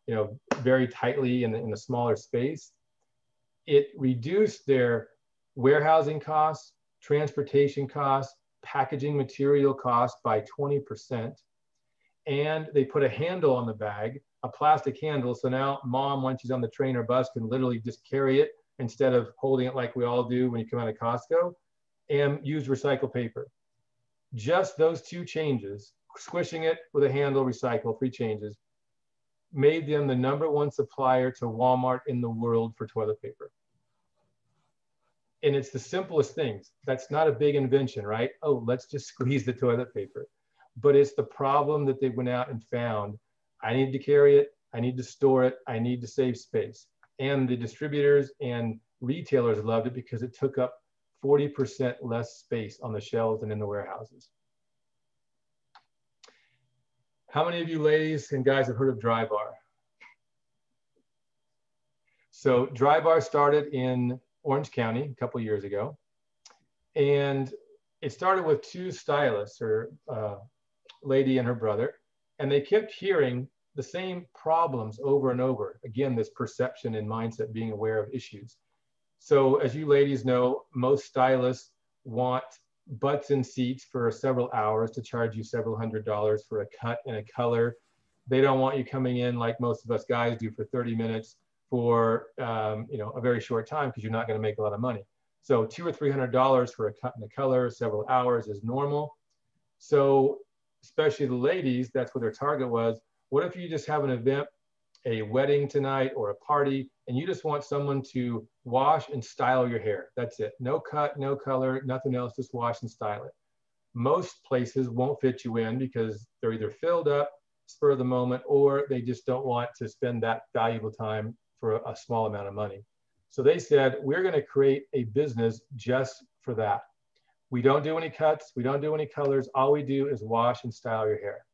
you know, very tightly in, in a smaller space. It reduced their warehousing costs, transportation costs, packaging material costs by twenty percent. And they put a handle on the bag, a plastic handle. So now mom, when she's on the train or bus, can literally just carry it instead of holding it like we all do when you come out of Costco, and use recycled paper. Just those two changes, squishing it with a handle, recycle, three changes, made them the number one supplier to Walmart in the world for toilet paper. And it's the simplest things. That's not a big invention, right? Oh, let's just squeeze the toilet paper. But it's the problem that they went out and found. I need to carry it. I need to store it. I need to save space. And the distributors and retailers loved it because it took up forty percent less space on the shelves and in the warehouses. How many of you ladies and guys have heard of Drybar? So Drybar started in Orange County a couple years ago. And it started with two stylists, or uh, lady and her brother, and they kept hearing the same problems over and over. Again, this perception and mindset, being aware of issues. So as you ladies know, most stylists want butts in seats for several hours to charge you several hundred dollars for a cut and a color. They don't want you coming in like most of us guys do for thirty minutes for um, you know, a very short time, because you're not going to make a lot of money. So two or three hundred dollars for a cut and a color, several hours is normal. So especially the ladies, that's what their target was. What if you just have an event, a wedding tonight or a party, and you just want someone to wash and style your hair? That's it. No cut, no color, nothing else, just wash and style it. Most places won't fit you in because they're either filled up, spur of the moment, or they just don't want to spend that valuable time for a small amount of money. So they said, we're going to create a business just for that. We don't do any cuts. We don't do any colors. All we do is wash and style your hair.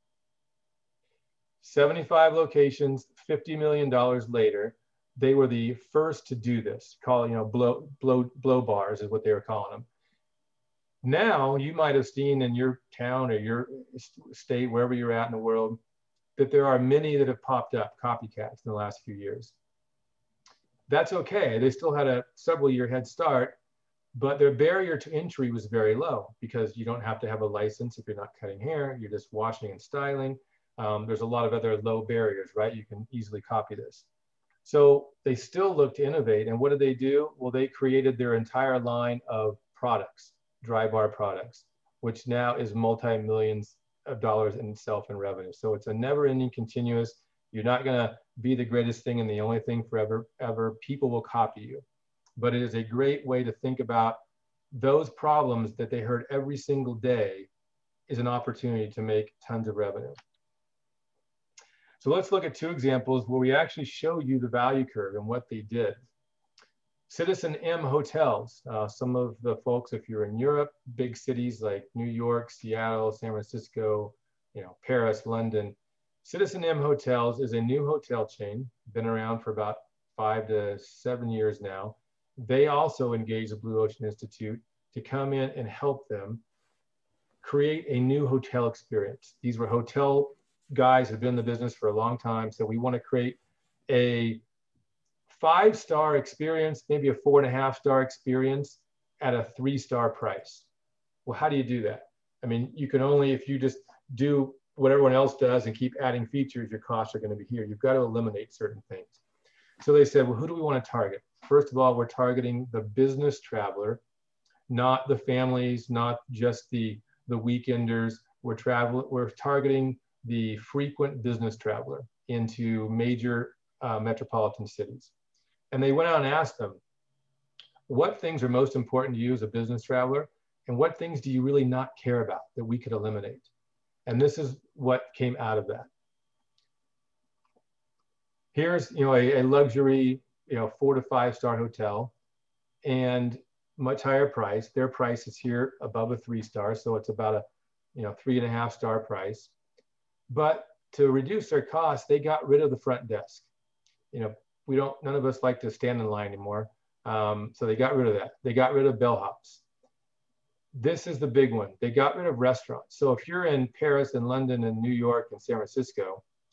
seventy-five locations, fifty million dollars later, they were the first to do this. Call, you know, blow, blow, blow bars is what they were calling them. Now, you might have seen in your town or your state, wherever you're at in the world, that there are many that have popped up, copycats, in the last few years. That's okay. They still had a several year head start, but their barrier to entry was very low because you don't have to have a license if you're not cutting hair, you're just washing and styling. Um, there's a lot of other low barriers, right? You can easily copy this. So they still look to innovate. And what did they do? Well, they created their entire line of products, Drybar products, which now is multi-millions of dollars in itself in revenue. So it's a never-ending continuous. You're not gonna be the greatest thing and the only thing forever, ever. People will copy you. But it is a great way to think about those problems that they heard every single day is an opportunity to make tons of revenue. So let's look at two examples where we actually show you the value curve and what they did. Citizen M Hotels. Uh, some of the folks, if you're in Europe, big cities like New York, Seattle, San Francisco, you know, Paris, London. Citizen M Hotels is a new hotel chain, been around for about five to seven years now. They also engaged the Blue Ocean Institute to come in and help them create a new hotel experience. These were hotel guys who've been in the business for a long time. So we want to create a five-star experience, maybe a four and a half star experience at a three-star price. Well, how do you do that? I mean, you can only, if you just do what everyone else does and keep adding features, your costs are going to be here. You've got to eliminate certain things. So they said, well, who do we want to target? First of all, we're targeting the business traveler, not the families, not just the, the weekenders. We're, travel, we're targeting the frequent business traveler into major uh, metropolitan cities. And they went out and asked them, what things are most important to you as a business traveler? And what things do you really not care about that we could eliminate? And this is what came out of that. Here's, you know, a, a luxury, you know, four to five star hotel and much higher price. Their price is here above a three star. So it's about a, you know, three and a half star price. But to reduce their costs, they got rid of the front desk. You know, we don't, none of us like to stand in line anymore. Um, so they got rid of that. They got rid of bellhops. This is the big one. They got rid of restaurants. So if you're in Paris and London and New York and San Francisco,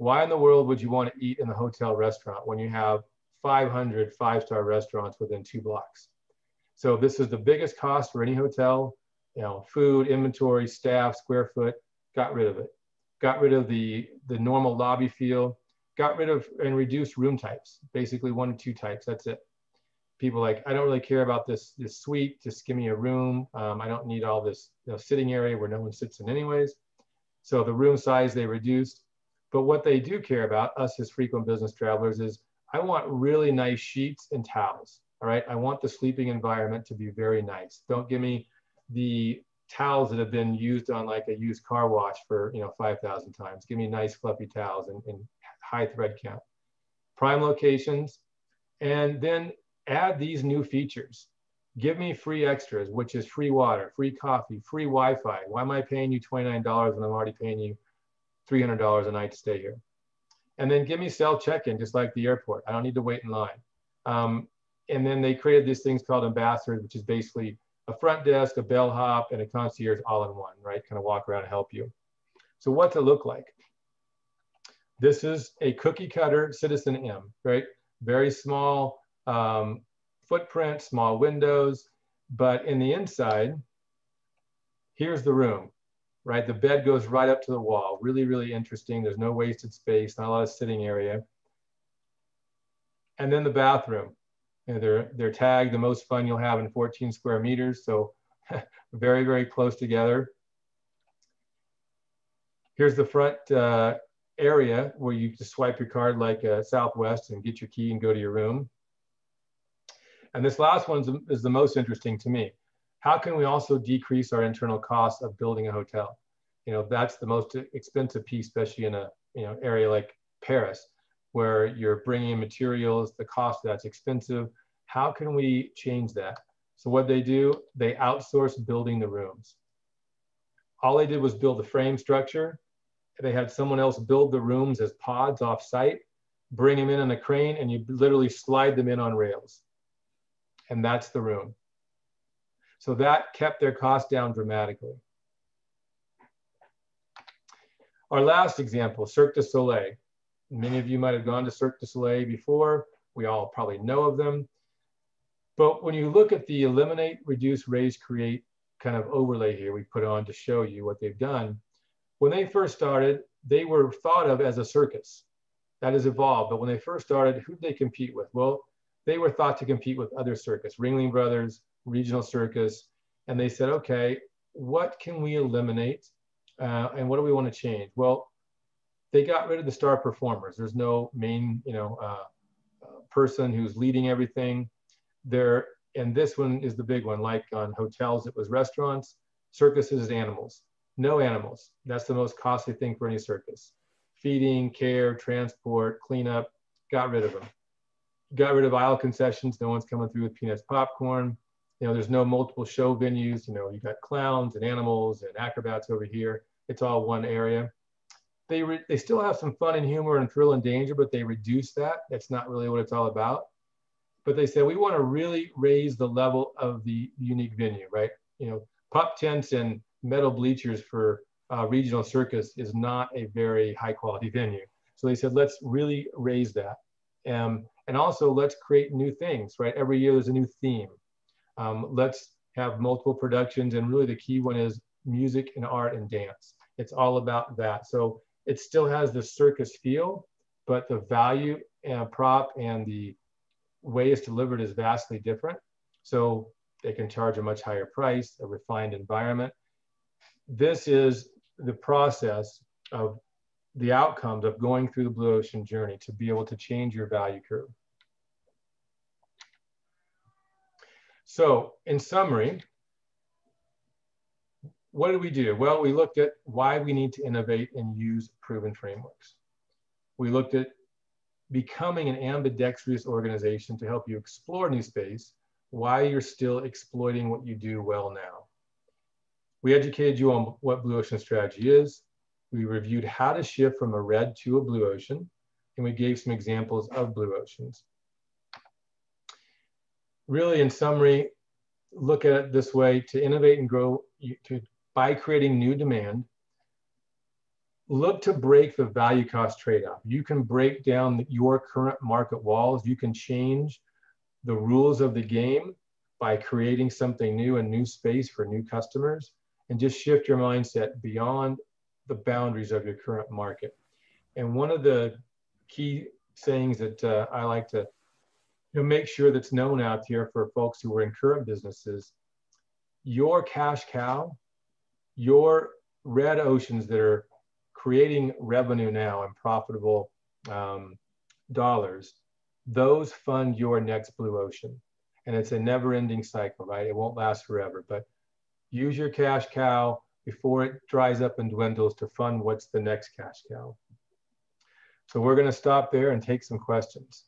Why in the world would you want to eat in the hotel restaurant when you have five hundred five-star restaurants within two blocks? So this is the biggest cost for any hotel, you know, food, inventory, staff, square foot, got rid of it. Got rid of the, the normal lobby feel, got rid of and reduced room types, basically one to two types, that's it. People like, I don't really care about this, this suite, just give me a room. Um, I don't need all this, you know, sitting area where no one sits in anyways. So the room size they reduced. But what they do care about, us as frequent business travelers, is I want really nice sheets and towels, all right? I want the sleeping environment to be very nice. Don't give me the towels that have been used on like a used car wash for, you know, five thousand times. Give me nice fluffy towels and, and high thread count. Prime locations, and then add these new features. Give me free extras, which is free water, free coffee, free Wi-Fi. Why am I paying you twenty-nine dollars when I'm already paying you three hundred dollars a night to stay here? And then give me self check-in, just like the airport. I don't need to wait in line. Um, and then they created these things called ambassadors, which is basically a front desk, a bellhop, and a concierge all in one, right? Kind of walk around and help you. So what's it look like? This is a cookie cutter Citizen M, right? Very small um, footprint, small windows, but in the inside, here's the room, right? The bed goes right up to the wall. Really, really interesting. There's no wasted space, not a lot of sitting area. And then the bathroom. You know, they're, they're tagged the most fun you'll have in fourteen square meters. So very, very close together. Here's the front uh, area where you just swipe your card like uh, Southwest and get your key and go to your room. And this last one is the most interesting to me. How can we also decrease our internal costs of building a hotel? You know, that's the most expensive piece, especially in a you know area like Paris, where you're bringing in materials, the cost of that's expensive. How can we change that? So what they do, they outsource building the rooms. All they did was build the frame structure. They had someone else build the rooms as pods off site, bring them in on a crane, and you literally slide them in on rails. And that's the room. So that kept their costs down dramatically. Our last example, Cirque du Soleil. Many of you might have gone to Cirque du Soleil before. We all probably know of them. But when you look at the eliminate, reduce, raise, create kind of overlay here we put on to show you what they've done. When they first started, they were thought of as a circus. That has evolved. But when they first started, who did they compete with? Well, they were thought to compete with other circus, Ringling Brothers, Regional Circus. And they said, okay, what can we eliminate? Uh, and what do we want to change? Well, they got rid of the star performers. There's no main, you know, uh, uh, person who's leading everything. There, and this one is the big one. Like on hotels, it was restaurants. Circuses is animals. No animals. That's the most costly thing for any circus. Feeding, care, transport, cleanup. Got rid of them. Got rid of aisle concessions. No one's coming through with peanuts, popcorn. You know, there's no multiple show venues. You know, you got clowns and animals and acrobats over here. It's all one area. They, re they still have some fun and humor and thrill and danger, but they reduce that. That's not really what it's all about. But they said, we want to really raise the level of the unique venue, right? You know, pup tents and metal bleachers for uh, regional circus is not a very high quality venue. So they said, let's really raise that. Um, and also let's create new things, right? Every year there's a new theme. Um, let's have multiple productions. And really the key one is music and art and dance. It's all about that. So it still has the circus feel, but the value and prop and the way it's delivered is vastly different. So they can charge a much higher price, a refined environment. This is the process of the outcomes of going through the Blue Ocean journey to be able to change your value curve. So in summary, what did we do? Well, we looked at why we need to innovate and use proven frameworks. We looked at becoming an ambidextrous organization to help you explore new space while you're still exploiting what you do well now. We educated you on what Blue Ocean strategy is. We reviewed how to shift from a red to a blue ocean, and we gave some examples of blue oceans. Really, in summary, look at it this way: to innovate and grow to, by creating new demand, look to break the value cost trade-off. You can break down your current market walls. You can change the rules of the game by creating something new, a new space for new customers, and just shift your mindset beyond the boundaries of your current market. And one of the key sayings that uh, I like to you know, make sure that's known out here for folks who are in current businesses, your cash cow, your red oceans that are creating revenue now and profitable um, dollars, those fund your next blue ocean. And it's a never ending cycle, right? It won't last forever, but use your cash cow before it dries up and dwindles to fund what's the next cash cow. So we're gonna stop there and take some questions.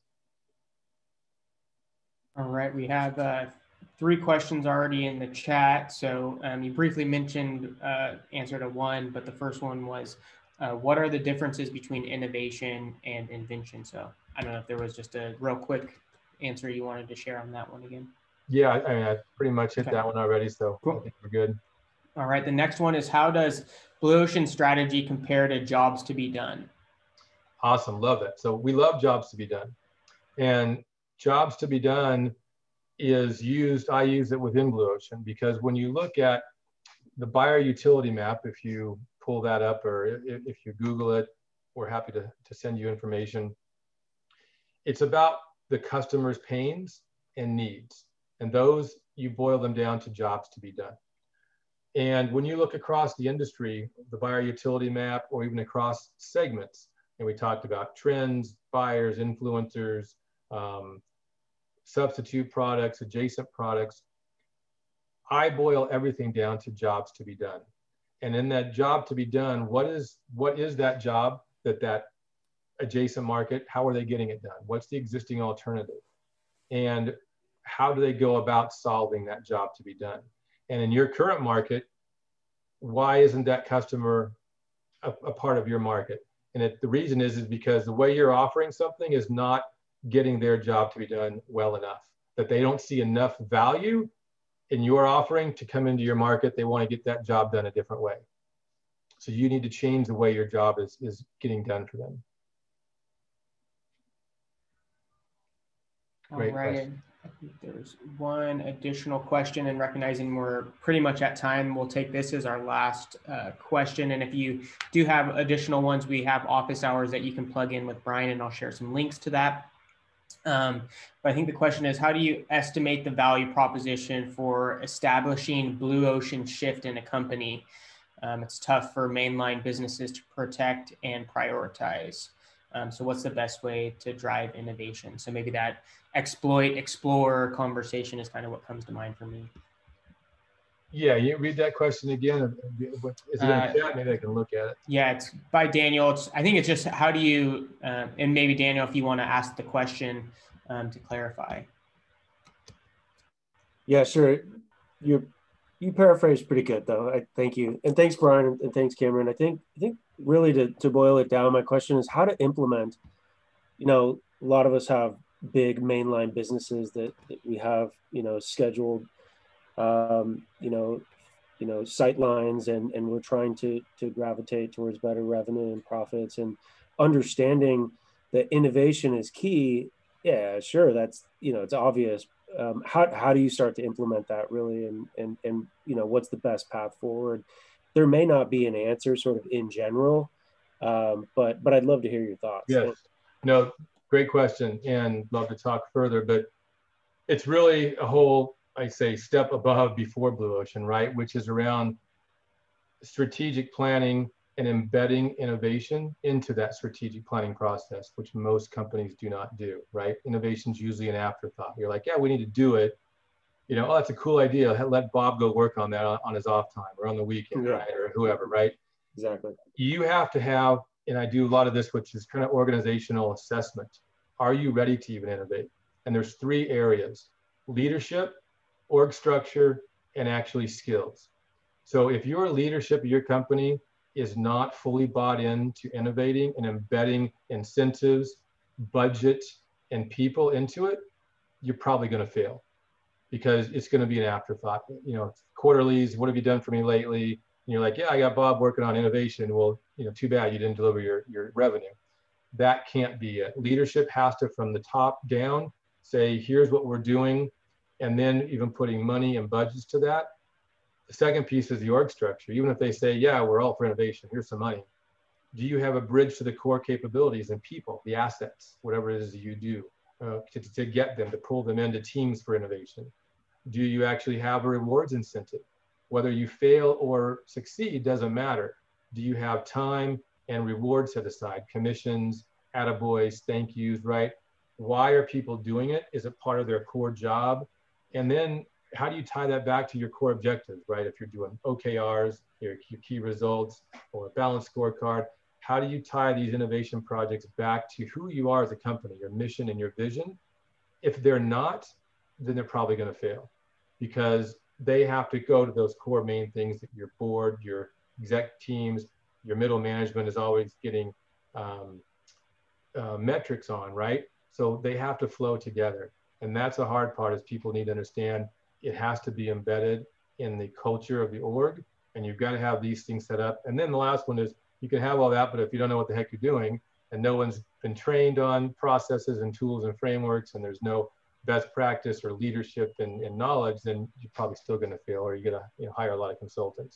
All right, we have uh, three questions already in the chat. So um, you briefly mentioned uh, answer to one, but the first one was, uh, what are the differences between innovation and invention? So I don't know if there was just a real quick answer you wanted to share on that one again.
Yeah, I mean, I pretty much hit
Okay.
that one already, so
Cool.
I think we're good.
All right, the next one is, how does Blue Ocean strategy compare to jobs to be done?
Awesome, love that. So we love jobs to be done. And jobs to be done is used, I use it within Blue Ocean, because when you look at the buyer utility map, if you pull that up or if, if you Google it, we're happy to, to send you information. It's about the customer's pains and needs. And those, you boil them down to jobs to be done. And when you look across the industry, the buyer utility map, or even across segments, and we talked about trends, buyers, influencers, um, substitute products, adjacent products, I boil everything down to jobs to be done. And in that job to be done, what is, what is that job that that adjacent market, how are they getting it done? What's the existing alternative? And how do they go about solving that job to be done? And in your current market, why isn't that customer a, a part of your market? And it, the reason is, is because the way you're offering something is not getting their job to be done well enough, that they don't see enough value in your offering to come into your market. They want to get that job done a different way. So you need to change the way your job is, is getting done for them.
All
Great
right.
question.
I think there's one additional question, and recognizing we're pretty much at time, we'll take this as our last uh, question. And if you do have additional ones, we have office hours that you can plug in with Brian, and I'll share some links to that. Um, but I think the question is, how do you estimate the value proposition for establishing Blue Ocean shift in a company? Um, it's tough for mainline businesses to protect and prioritize. Um, so what's the best way to drive innovation? So maybe that exploit, explore conversation is kind of what comes to mind for me.
Yeah, you read that question again. Is it in
Uh,
the chat? Maybe I can look at it.
Yeah, it's by Daniel. It's, I think it's just, how do you, uh, and maybe Daniel, if you want to ask the question um, to clarify.
Yeah, sure. You you paraphrased pretty good though. I thank you. And thanks, Brian, and thanks, Cameron. I think I think really to, to boil it down, my question is how to implement. You know, a lot of us have big mainline businesses that, that we have, you know, scheduled um, you know, you know, sight lines, and, and we're trying to, to gravitate towards better revenue and profits, and understanding that innovation is key. Yeah, sure. That's, you know, it's obvious. Um, how, how do you start to implement that really? And, and, and, you know, what's the best path forward? There may not be an answer sort of in general, um, but, but I'd love to hear your thoughts.
Yes, no, great question, and love to talk further, but it's really a whole, I say, step above before Blue Ocean, right? Which is around strategic planning and embedding innovation into that strategic planning process, which most companies do not do, right? Innovation is usually an afterthought. You're like, yeah, we need to do it. You know, oh, that's a cool idea. Let Bob go work on that on, on his off time or on the weekend,
Yeah.
right? Or whoever, right?
Exactly.
You have to have, and I do a lot of this, which is kind of organizational assessment. Are you ready to even innovate? And there's three areas: leadership, org structure, and actually skills. So if your leadership of your company is not fully bought into innovating and embedding incentives, budget, and people into it, you're probably going to fail, because it's going to be an afterthought. You know, quarterlies, what have you done for me lately? you're like, yeah, I got Bob working on innovation. Well, you know, too bad you didn't deliver your, your revenue. That can't be it. Leadership has to, from the top down, say, here's what we're doing, and then even putting money and budgets to that. The second piece is the org structure. Even if they say, yeah, we're all for innovation, here's some money. Do you have a bridge to the core capabilities and people, the assets, whatever it is that you do, uh, to, to get them, to pull them into teams for innovation? Do you actually have a rewards incentive? Whether you fail or succeed doesn't matter. Do you have time and rewards set aside? Commissions, attaboys, thank yous, right? Why are people doing it? Is it part of their core job? And then how do you tie that back to your core objectives, right? If you're doing O K Rs, your, your key results, or a balanced scorecard, how do you tie these innovation projects back to who you are as a company, your mission and your vision? If they're not, then they're probably going to fail, because they have to go to those core main things that your board, your exec teams, your middle management is always getting um, uh, metrics on, right? So they have to flow together. And that's the hard part, is people need to understand it has to be embedded in the culture of the org, and you've got to have these things set up. And then the last one is, you can have all that, but if you don't know what the heck you're doing, and no one's been trained on processes and tools and frameworks, and there's no best practice or leadership and, and knowledge, then you're probably still going to fail, or you're going to you know, hire a lot of consultants.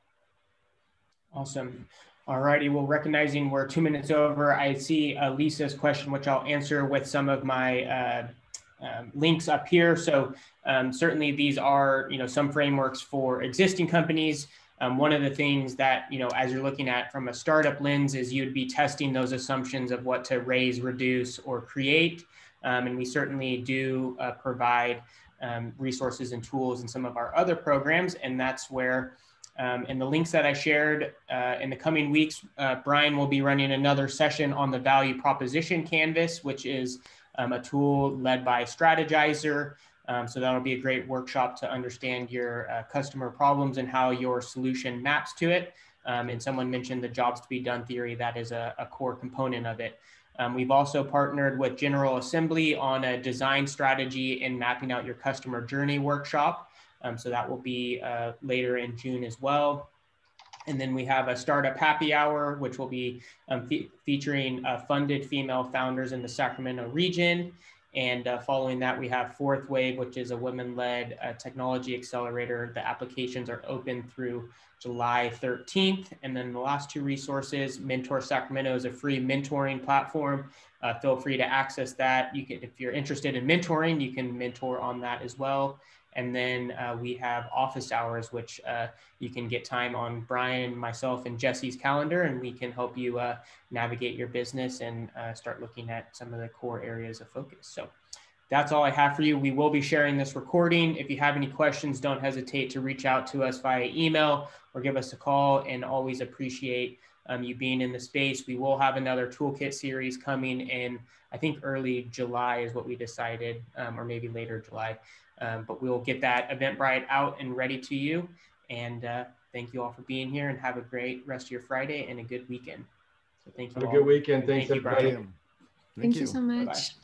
Awesome. All righty. Well, recognizing we're two minutes over, I see uh, Lisa's question, which I'll answer with some of my uh, um, links up here. So um, certainly these are, you know, some frameworks for existing companies. Um, one of the things that, you know, as you're looking at from a startup lens, is you'd be testing those assumptions of what to raise, reduce, or create. Um, and we certainly do uh, provide um, resources and tools in some of our other programs. And that's where, um, in the links that I shared uh, in the coming weeks, uh, Brian will be running another session on the value proposition canvas, which is um, a tool led by Strategizer. Um, so that'll be a great workshop to understand your uh, customer problems and how your solution maps to it. Um, and someone mentioned the jobs to be done theory. That is a, a core component of it. Um, we've also partnered with General Assembly on a design strategy and mapping out your customer journey workshop. Um, so that will be uh, later in June as well. And then we have a startup happy hour, which will be um, fe featuring uh, funded female founders in the Sacramento region. And uh, following that, we have Fourth Wave, which is a women-led uh, technology accelerator. The applications are open through July thirteenth. And then the last two resources, Mentor Sacramento is a free mentoring platform. Uh, feel free to access that. You can, if you're interested in mentoring, you can mentor on that as well. And then uh, we have office hours, which uh, you can get time on Brian, myself, and Jesse's calendar, and we can help you uh, navigate your business and uh, start looking at some of the core areas of focus. So that's all I have for you. We will be sharing this recording. If you have any questions, don't hesitate to reach out to us via email or give us a call, and always appreciate um, you being in the space. We will have another toolkit series coming in, I think early July is what we decided, um, or maybe later July. Um, but we'll get that Eventbrite out and ready to you. And uh, thank you all for being here, and have a great rest of your Friday and a good weekend. So thank you
Have
all.
a good weekend. Thanks,
Thank you,
everybody.
Brian.
Thank you so much.
Bye-bye.